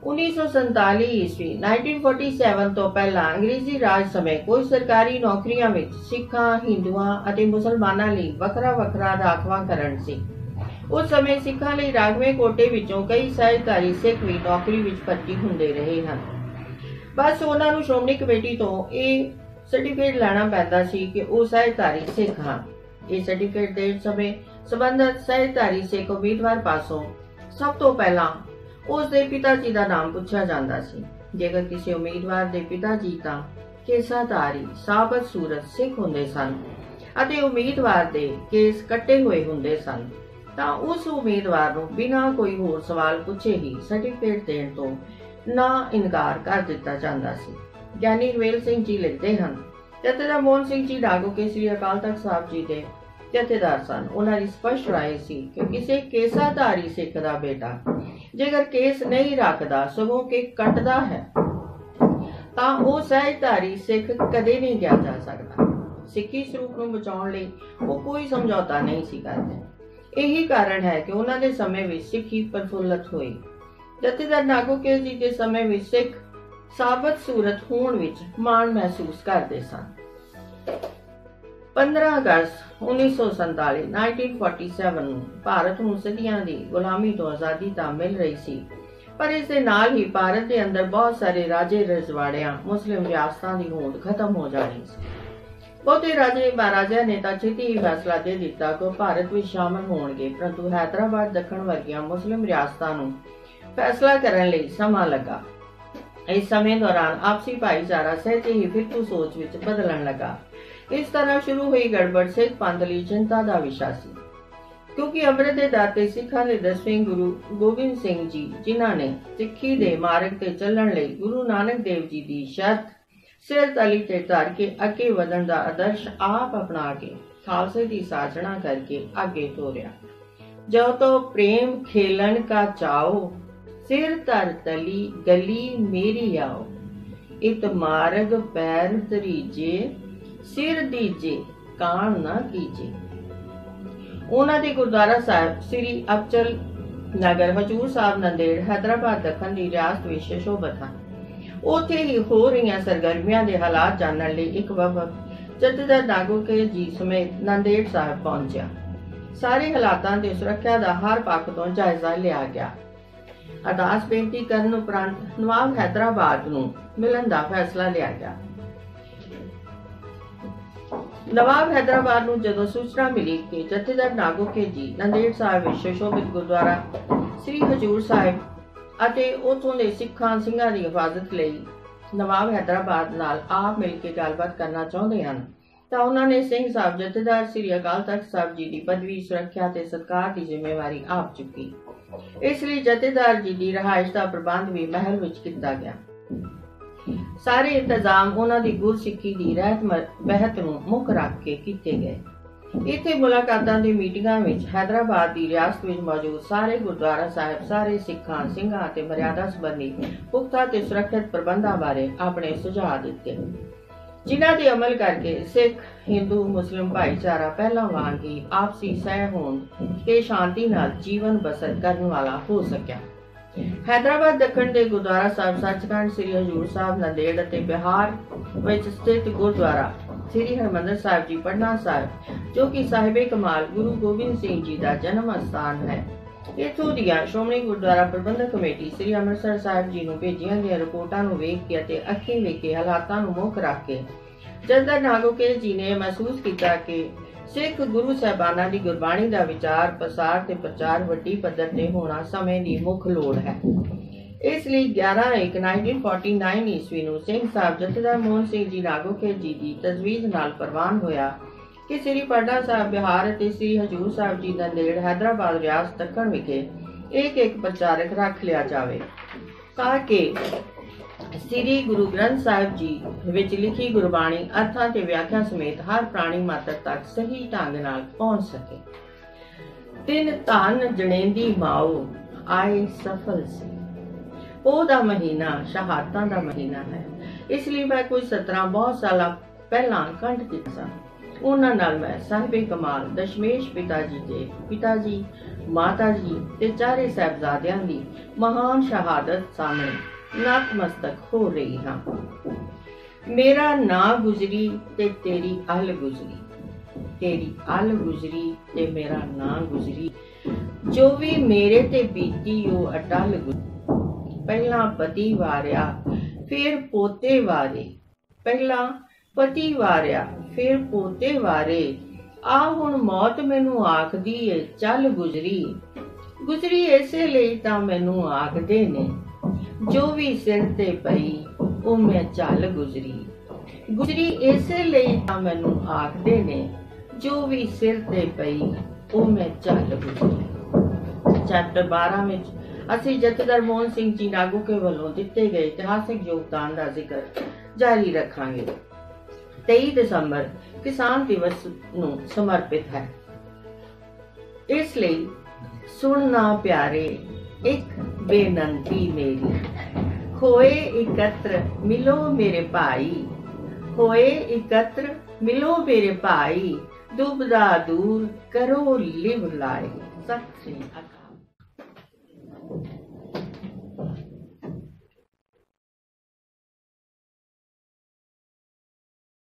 उन्नीस सौ संताली ईस्वी नाइनटीन फोर्टी सैवन तो पहला अंग्रेजी राज समय कोई सरकारी नौकरियां विच सिखां हिंदुआं अते मुसलमानां लई वखरा वखरा राखवांकरण सी। उस समय सिखां लई राखवें कोटे विचों कई सहजधारी सिख भी नौकरी विच भर्ती हुंदे रहे हन। बस उन्हां नूं श्रोमणी कमेटी तो यह सर्टिफिकेट लैना पैंदा सी कि वो सहजधारी सिख हन। यह सर्टिफिकेट देण समय संबंधित सहजधारी सिख उम्मीदवार पासों सब तो पहला उसके पिता जी का नाम पूछा जाता सी। जेकर किसी उम्मीदवार के पिता जी तां केसाधारी साबत सूरत सिख हुंदे सन अते उम्मीदवार दे केस कट्टे हुए हुंदे सन तां उस उम्मीदवार नूं बिना कोई होर सवाल पूछे ही सर्टिफिकेट देण तो ना इनकार कर दिता जांदा सी। ज्ञानी रवेल सिंह जी लिखते हैं, जथेदार मोहन सिंह जी डागो के श्री अकाल तख्त साहब जी दे जथेदार सन। उन्हां दी स्पष्ट राय सी कि किसी केसाधारी सिख दा बेटा जेकर केस नहीं रखदा सगों के कटदा है तां ओह सहजधारी सिख कदे नहीं किया जा सकदा। सिक्खी स्वरूप नूं बचाउण लई ओह कोई समझौता नहीं सी करदे। यही कारण है कि उन्हां दे समय विच सिक्खी प्रफुल्लत होई। जथेदार नागोकेल जी के समय विच सिख साबत सूरत होण विच माण महसूस करदे सन। पंद्रह अगस्त उन्नीस सौ संताली नाइनटीन फोर्टी सैवन नूं भारत नूं सदियां दी गुलामी तो आज़ादी तां मिल रही सी, पर इस दे नाल ही भारत दे अंदर बहुत सारे राजे रजवाड़ियां मुस्लिम रियासतां दी होंद खत्म हो जानी सी। बहुते राजे महाराजा ने तां छेती ही फैसला दे दिता कि भारत विच शामिल होणगे, परंतु हैदराबाद दक्षिण वर्गियां मुस्लिम रियासतां नूं फैसला करन लई समा लगा। इस समय दौरान आपसी भाईचारा सहजे ही फिरकू सोच विच बदलण लगा। इस तरह शुरू हुई गड़बड़ सिख पंथ लई चिंता दा विशा सी, क्योंकि अमृत दे दाते सिखां दे दसवें गुरु गोबिंद सिंह जी, जिन्हां ने सिक्खी दे मार्ग ते चलण लई गुरु नानक देव जी दी शर्त सिर तली ते धर के अगे वधण दा आदर्श आप अपना के खालसे दी साजना करके आगे तोरिया। जो तो प्रेम खेलन का चाओ, सिर तर तली गली मेरी आओ, इत मार्ग पैर दरीजे, सिर दीजे कान ना कीजे। उन्हां दे गुरुद्वारा साहिब श्री अबचल नगर हजूर साहब नंदेड़ हैदराबाद दखन दी रियासत विच सुशोभित हन। उत्थे ही हो रही सरगर्मियां दे हालात जानण लई एक वफद जथेदार नागोकेल जी समेत नंदेड़ साहिब पहुंचा। सारे हालातां ते सुरक्षा दा हर पक्ष तो जायजा लिया गया। अरदास बेनती करन उपरंत नवाब हैदराबाद नूं मिलन दा फैसला लिया गया। नवाब हैदराबाद नूं जदों सूचना मिली कि जथेदार नागोकेल जी नंदेड़ साहिब विच सुशोभित गुरुद्वारा श्री हजूर साहिब अते उथों दे सिखां ਸਿੰਘਾਂ ਦੀ हिफाजत लई नवाब हैदराबाद नाल आप मिल के गलबात करना चाहुंदे हन, तां उन्हां ने सिंह साहब जथेदार श्री अकाल तख्त साहब जी दी पदवी सुरक्षा ते सत्कार दी जिम्मेवारी आप चुकी। इसलिए जथेदार जी दी रहाइश दा प्रबंध भी महल विच कीता गया। सारे इंतजाम उन्हां दी गुरसिੱਖੀ दी रहत बहत नूं मुख रख के कीते गए। इत्थे मुलाकातां दी मीटिंगां विच हैदराबाद दी रियासत विच मौजूद सारे गुरुद्वारा साहिब सारे सिखां ਸਿੰਘਾਂ ते मर्यादा संबंधी पुख्ता ते सुरक्षित प्रबंधां बारे अपने सुझाव दिते, जिन्हां ते अमल करके सिख हिंदू मुस्लिम भाईचारा पहला वांग ही आपसी सह होंद ते शांति नाल जीवन बसर करन वाला हो सकिया। हैदराबाद दखन के गुरुद्वारा साहिब सचखंड श्री हजूर साहब नंदेड़ ते बिहार विच स्थित गुरुद्वारा श्री हरमंदिर साहिब जी पटना साहिब, जो कि साहिबे कमाल गुरु गोबिंद सिंह जी का जन्म स्थान है। इत्थों दी श्रोमणी गुरुद्वारा प्रबंधक कमेटी श्री अमृतसर साहिब जी नूं भेजियां गईयां रिपोर्टां नूं वेख के अते अखीं वेखे हालातां नूं मुख रख के जथेदार नागोकेल जी ने महसूस किया कि सिख गुरु साहिबाना दी गुरबाणी दा विचार प्रसार ते प्रचार वड्डी पद्धर ते होना समय दी मुख लोड़ है। इसलिए ग्यारह एक नाइनटीन फोर्टी नाइन ईस्वी नूं सिंह साहब जथेदार मोहन सिंह जी नागोकेल जी दी तजवीज़ नाल प्रवान होया कि श्री पटना साहिब बिहार ते श्री हजूर साहब जी नंदेड़ हैदराबाद रियासत दक्खण विखे एक एक प्रचारक रख लिया जावे, ताकि श्री गुरु ग्रंथ साहिब जी विच लिखी गुरबाणी अर्थां ते व्याख्या समेत हर प्राणी मात्र तक सही ढंग नाल पहुंच सके। तिन धन जनेंदी माओ आए सफल से। पोह दा महीना शहादतां दा महीना है, इसलिए मैं कुछ सत्रह बहुत साल पहला कंठ किया सा। ਉਹਨਾਂ ਨਾਲ ਮੈਂ ਸਾਹਿਬੇ ਕਮਾਲ ਦਸ਼ਮੇਸ਼ ਪਿਤਾ ਜੀ ਦੇ ਪਿਤਾ ਜੀ, ਮਾਤਾ ਜੀ ਤੇ ਚਾਰੇ ਸਾਹਿਬਜ਼ਾਦਿਆਂ ਦੀ ਮਹਾਨ ਸ਼ਹਾਦਤ ਸਾਹਮਣੇ ਨਤਮਸਤਕ ਹੋ ਰਹੀ ਹਾਂ। ਮੇਰਾ ਨਾਂ ਗੁਜ਼ਰੀ ਤੇ ਤੇਰੀ ਅਲ ਗੁਜ਼ਰੀ, ਤੇਰੀ ਅਲ ਗੁਜ਼ਰੀ ਤੇ ਮੇਰਾ ਨਾਂ ਗੁਜ਼ਰੀ, ਜੋ ਵੀ ਮੇਰੇ ਤੇ ਬੀਤੀ ਉਹ ਅਟਲ ਗੁਜ਼ਰੀ। ਪਹਿਲਾਂ ਪਤੀ ਵਾਰਿਆ ਫਿਰ ਪੋਤੇ ਵਾਰੇ, ਪਹਿਲਾਂ ਪਤੀ ਵਾਰਿਆ ਫਿਰ ਪੋਤੇ ਵਾਰੇ, ਆ ਹੁਣ ਮੌਤ ਮੈਨੂੰ ਆਖਦੀ ਏ ਚੱਲ ਗੁਜ਼ਰੀ। ਗੁਜ਼ਰੀ ਇਸੇ ਲਈ ਤਾਂ ਮੈਨੂੰ ਆਖਦੇ ਨੇ, ਜੋ ਵੀ ਸਿਰ ਤੇ ਪਈ ਉਹ ਮੈਂ ਚੱਲ ਗੁਜ਼ਰੀ। ਗੁਜ਼ਰੀ ਇਸੇ ਲਈ ਤਾਂ ਮੈਨੂੰ ਆਖਦੇ ਨੇ, ਜੋ ਵੀ ਸਿਰ ਤੇ ਪਈ ਉਹ ਮੈਂ ਚੱਲ ਗੁਜ਼ਰੀ। ਚੈਪਟਰ ਬਾਰਾਂ ਵਿੱਚ ਅਸੀਂ ਜਥੇਦਾਰ ਮੋਹਨ ਸਿੰਘ ਜੀ ਨਾਗੂਕੇ ਵੱਲੋਂ ਦਿੱਤੇ ਗਏ ਇਤਿਹਾਸਿਕ ਯੋਗਦਾਨ ਦਾ ਜ਼ਿਕਰ ਜਾਰੀ ਰੱਖਾਂਗੇ। ਤੇਈ ਦਸੰਬਰ ਕਿਸਾਨ ਦਿਵਸ ਨੂੰ ਸਮਰਪਿਤ ਹੈ। ਇਸ ਲਈ ਸੁਣਨਾ ਪਿਆਰੇ ਇੱਕ ਬੇਨੰਤੀ ਮੇਰੀ, ਹੋਏ ਇਕੱਤਰ ਮਿਲੋ ਮੇਰੇ ਭਾਈ, ਹੋਏ ਇਕੱਤਰ ਮਿਲੋ ਮੇਰੇ ਭਾਈ, ਦੁਬਦਾ ਦੂਰ ਕਰੋ ਲਿਵ ਲਾਏ। ਸਤਿ ਸ੍ਰੀ ਅਕਾਲ।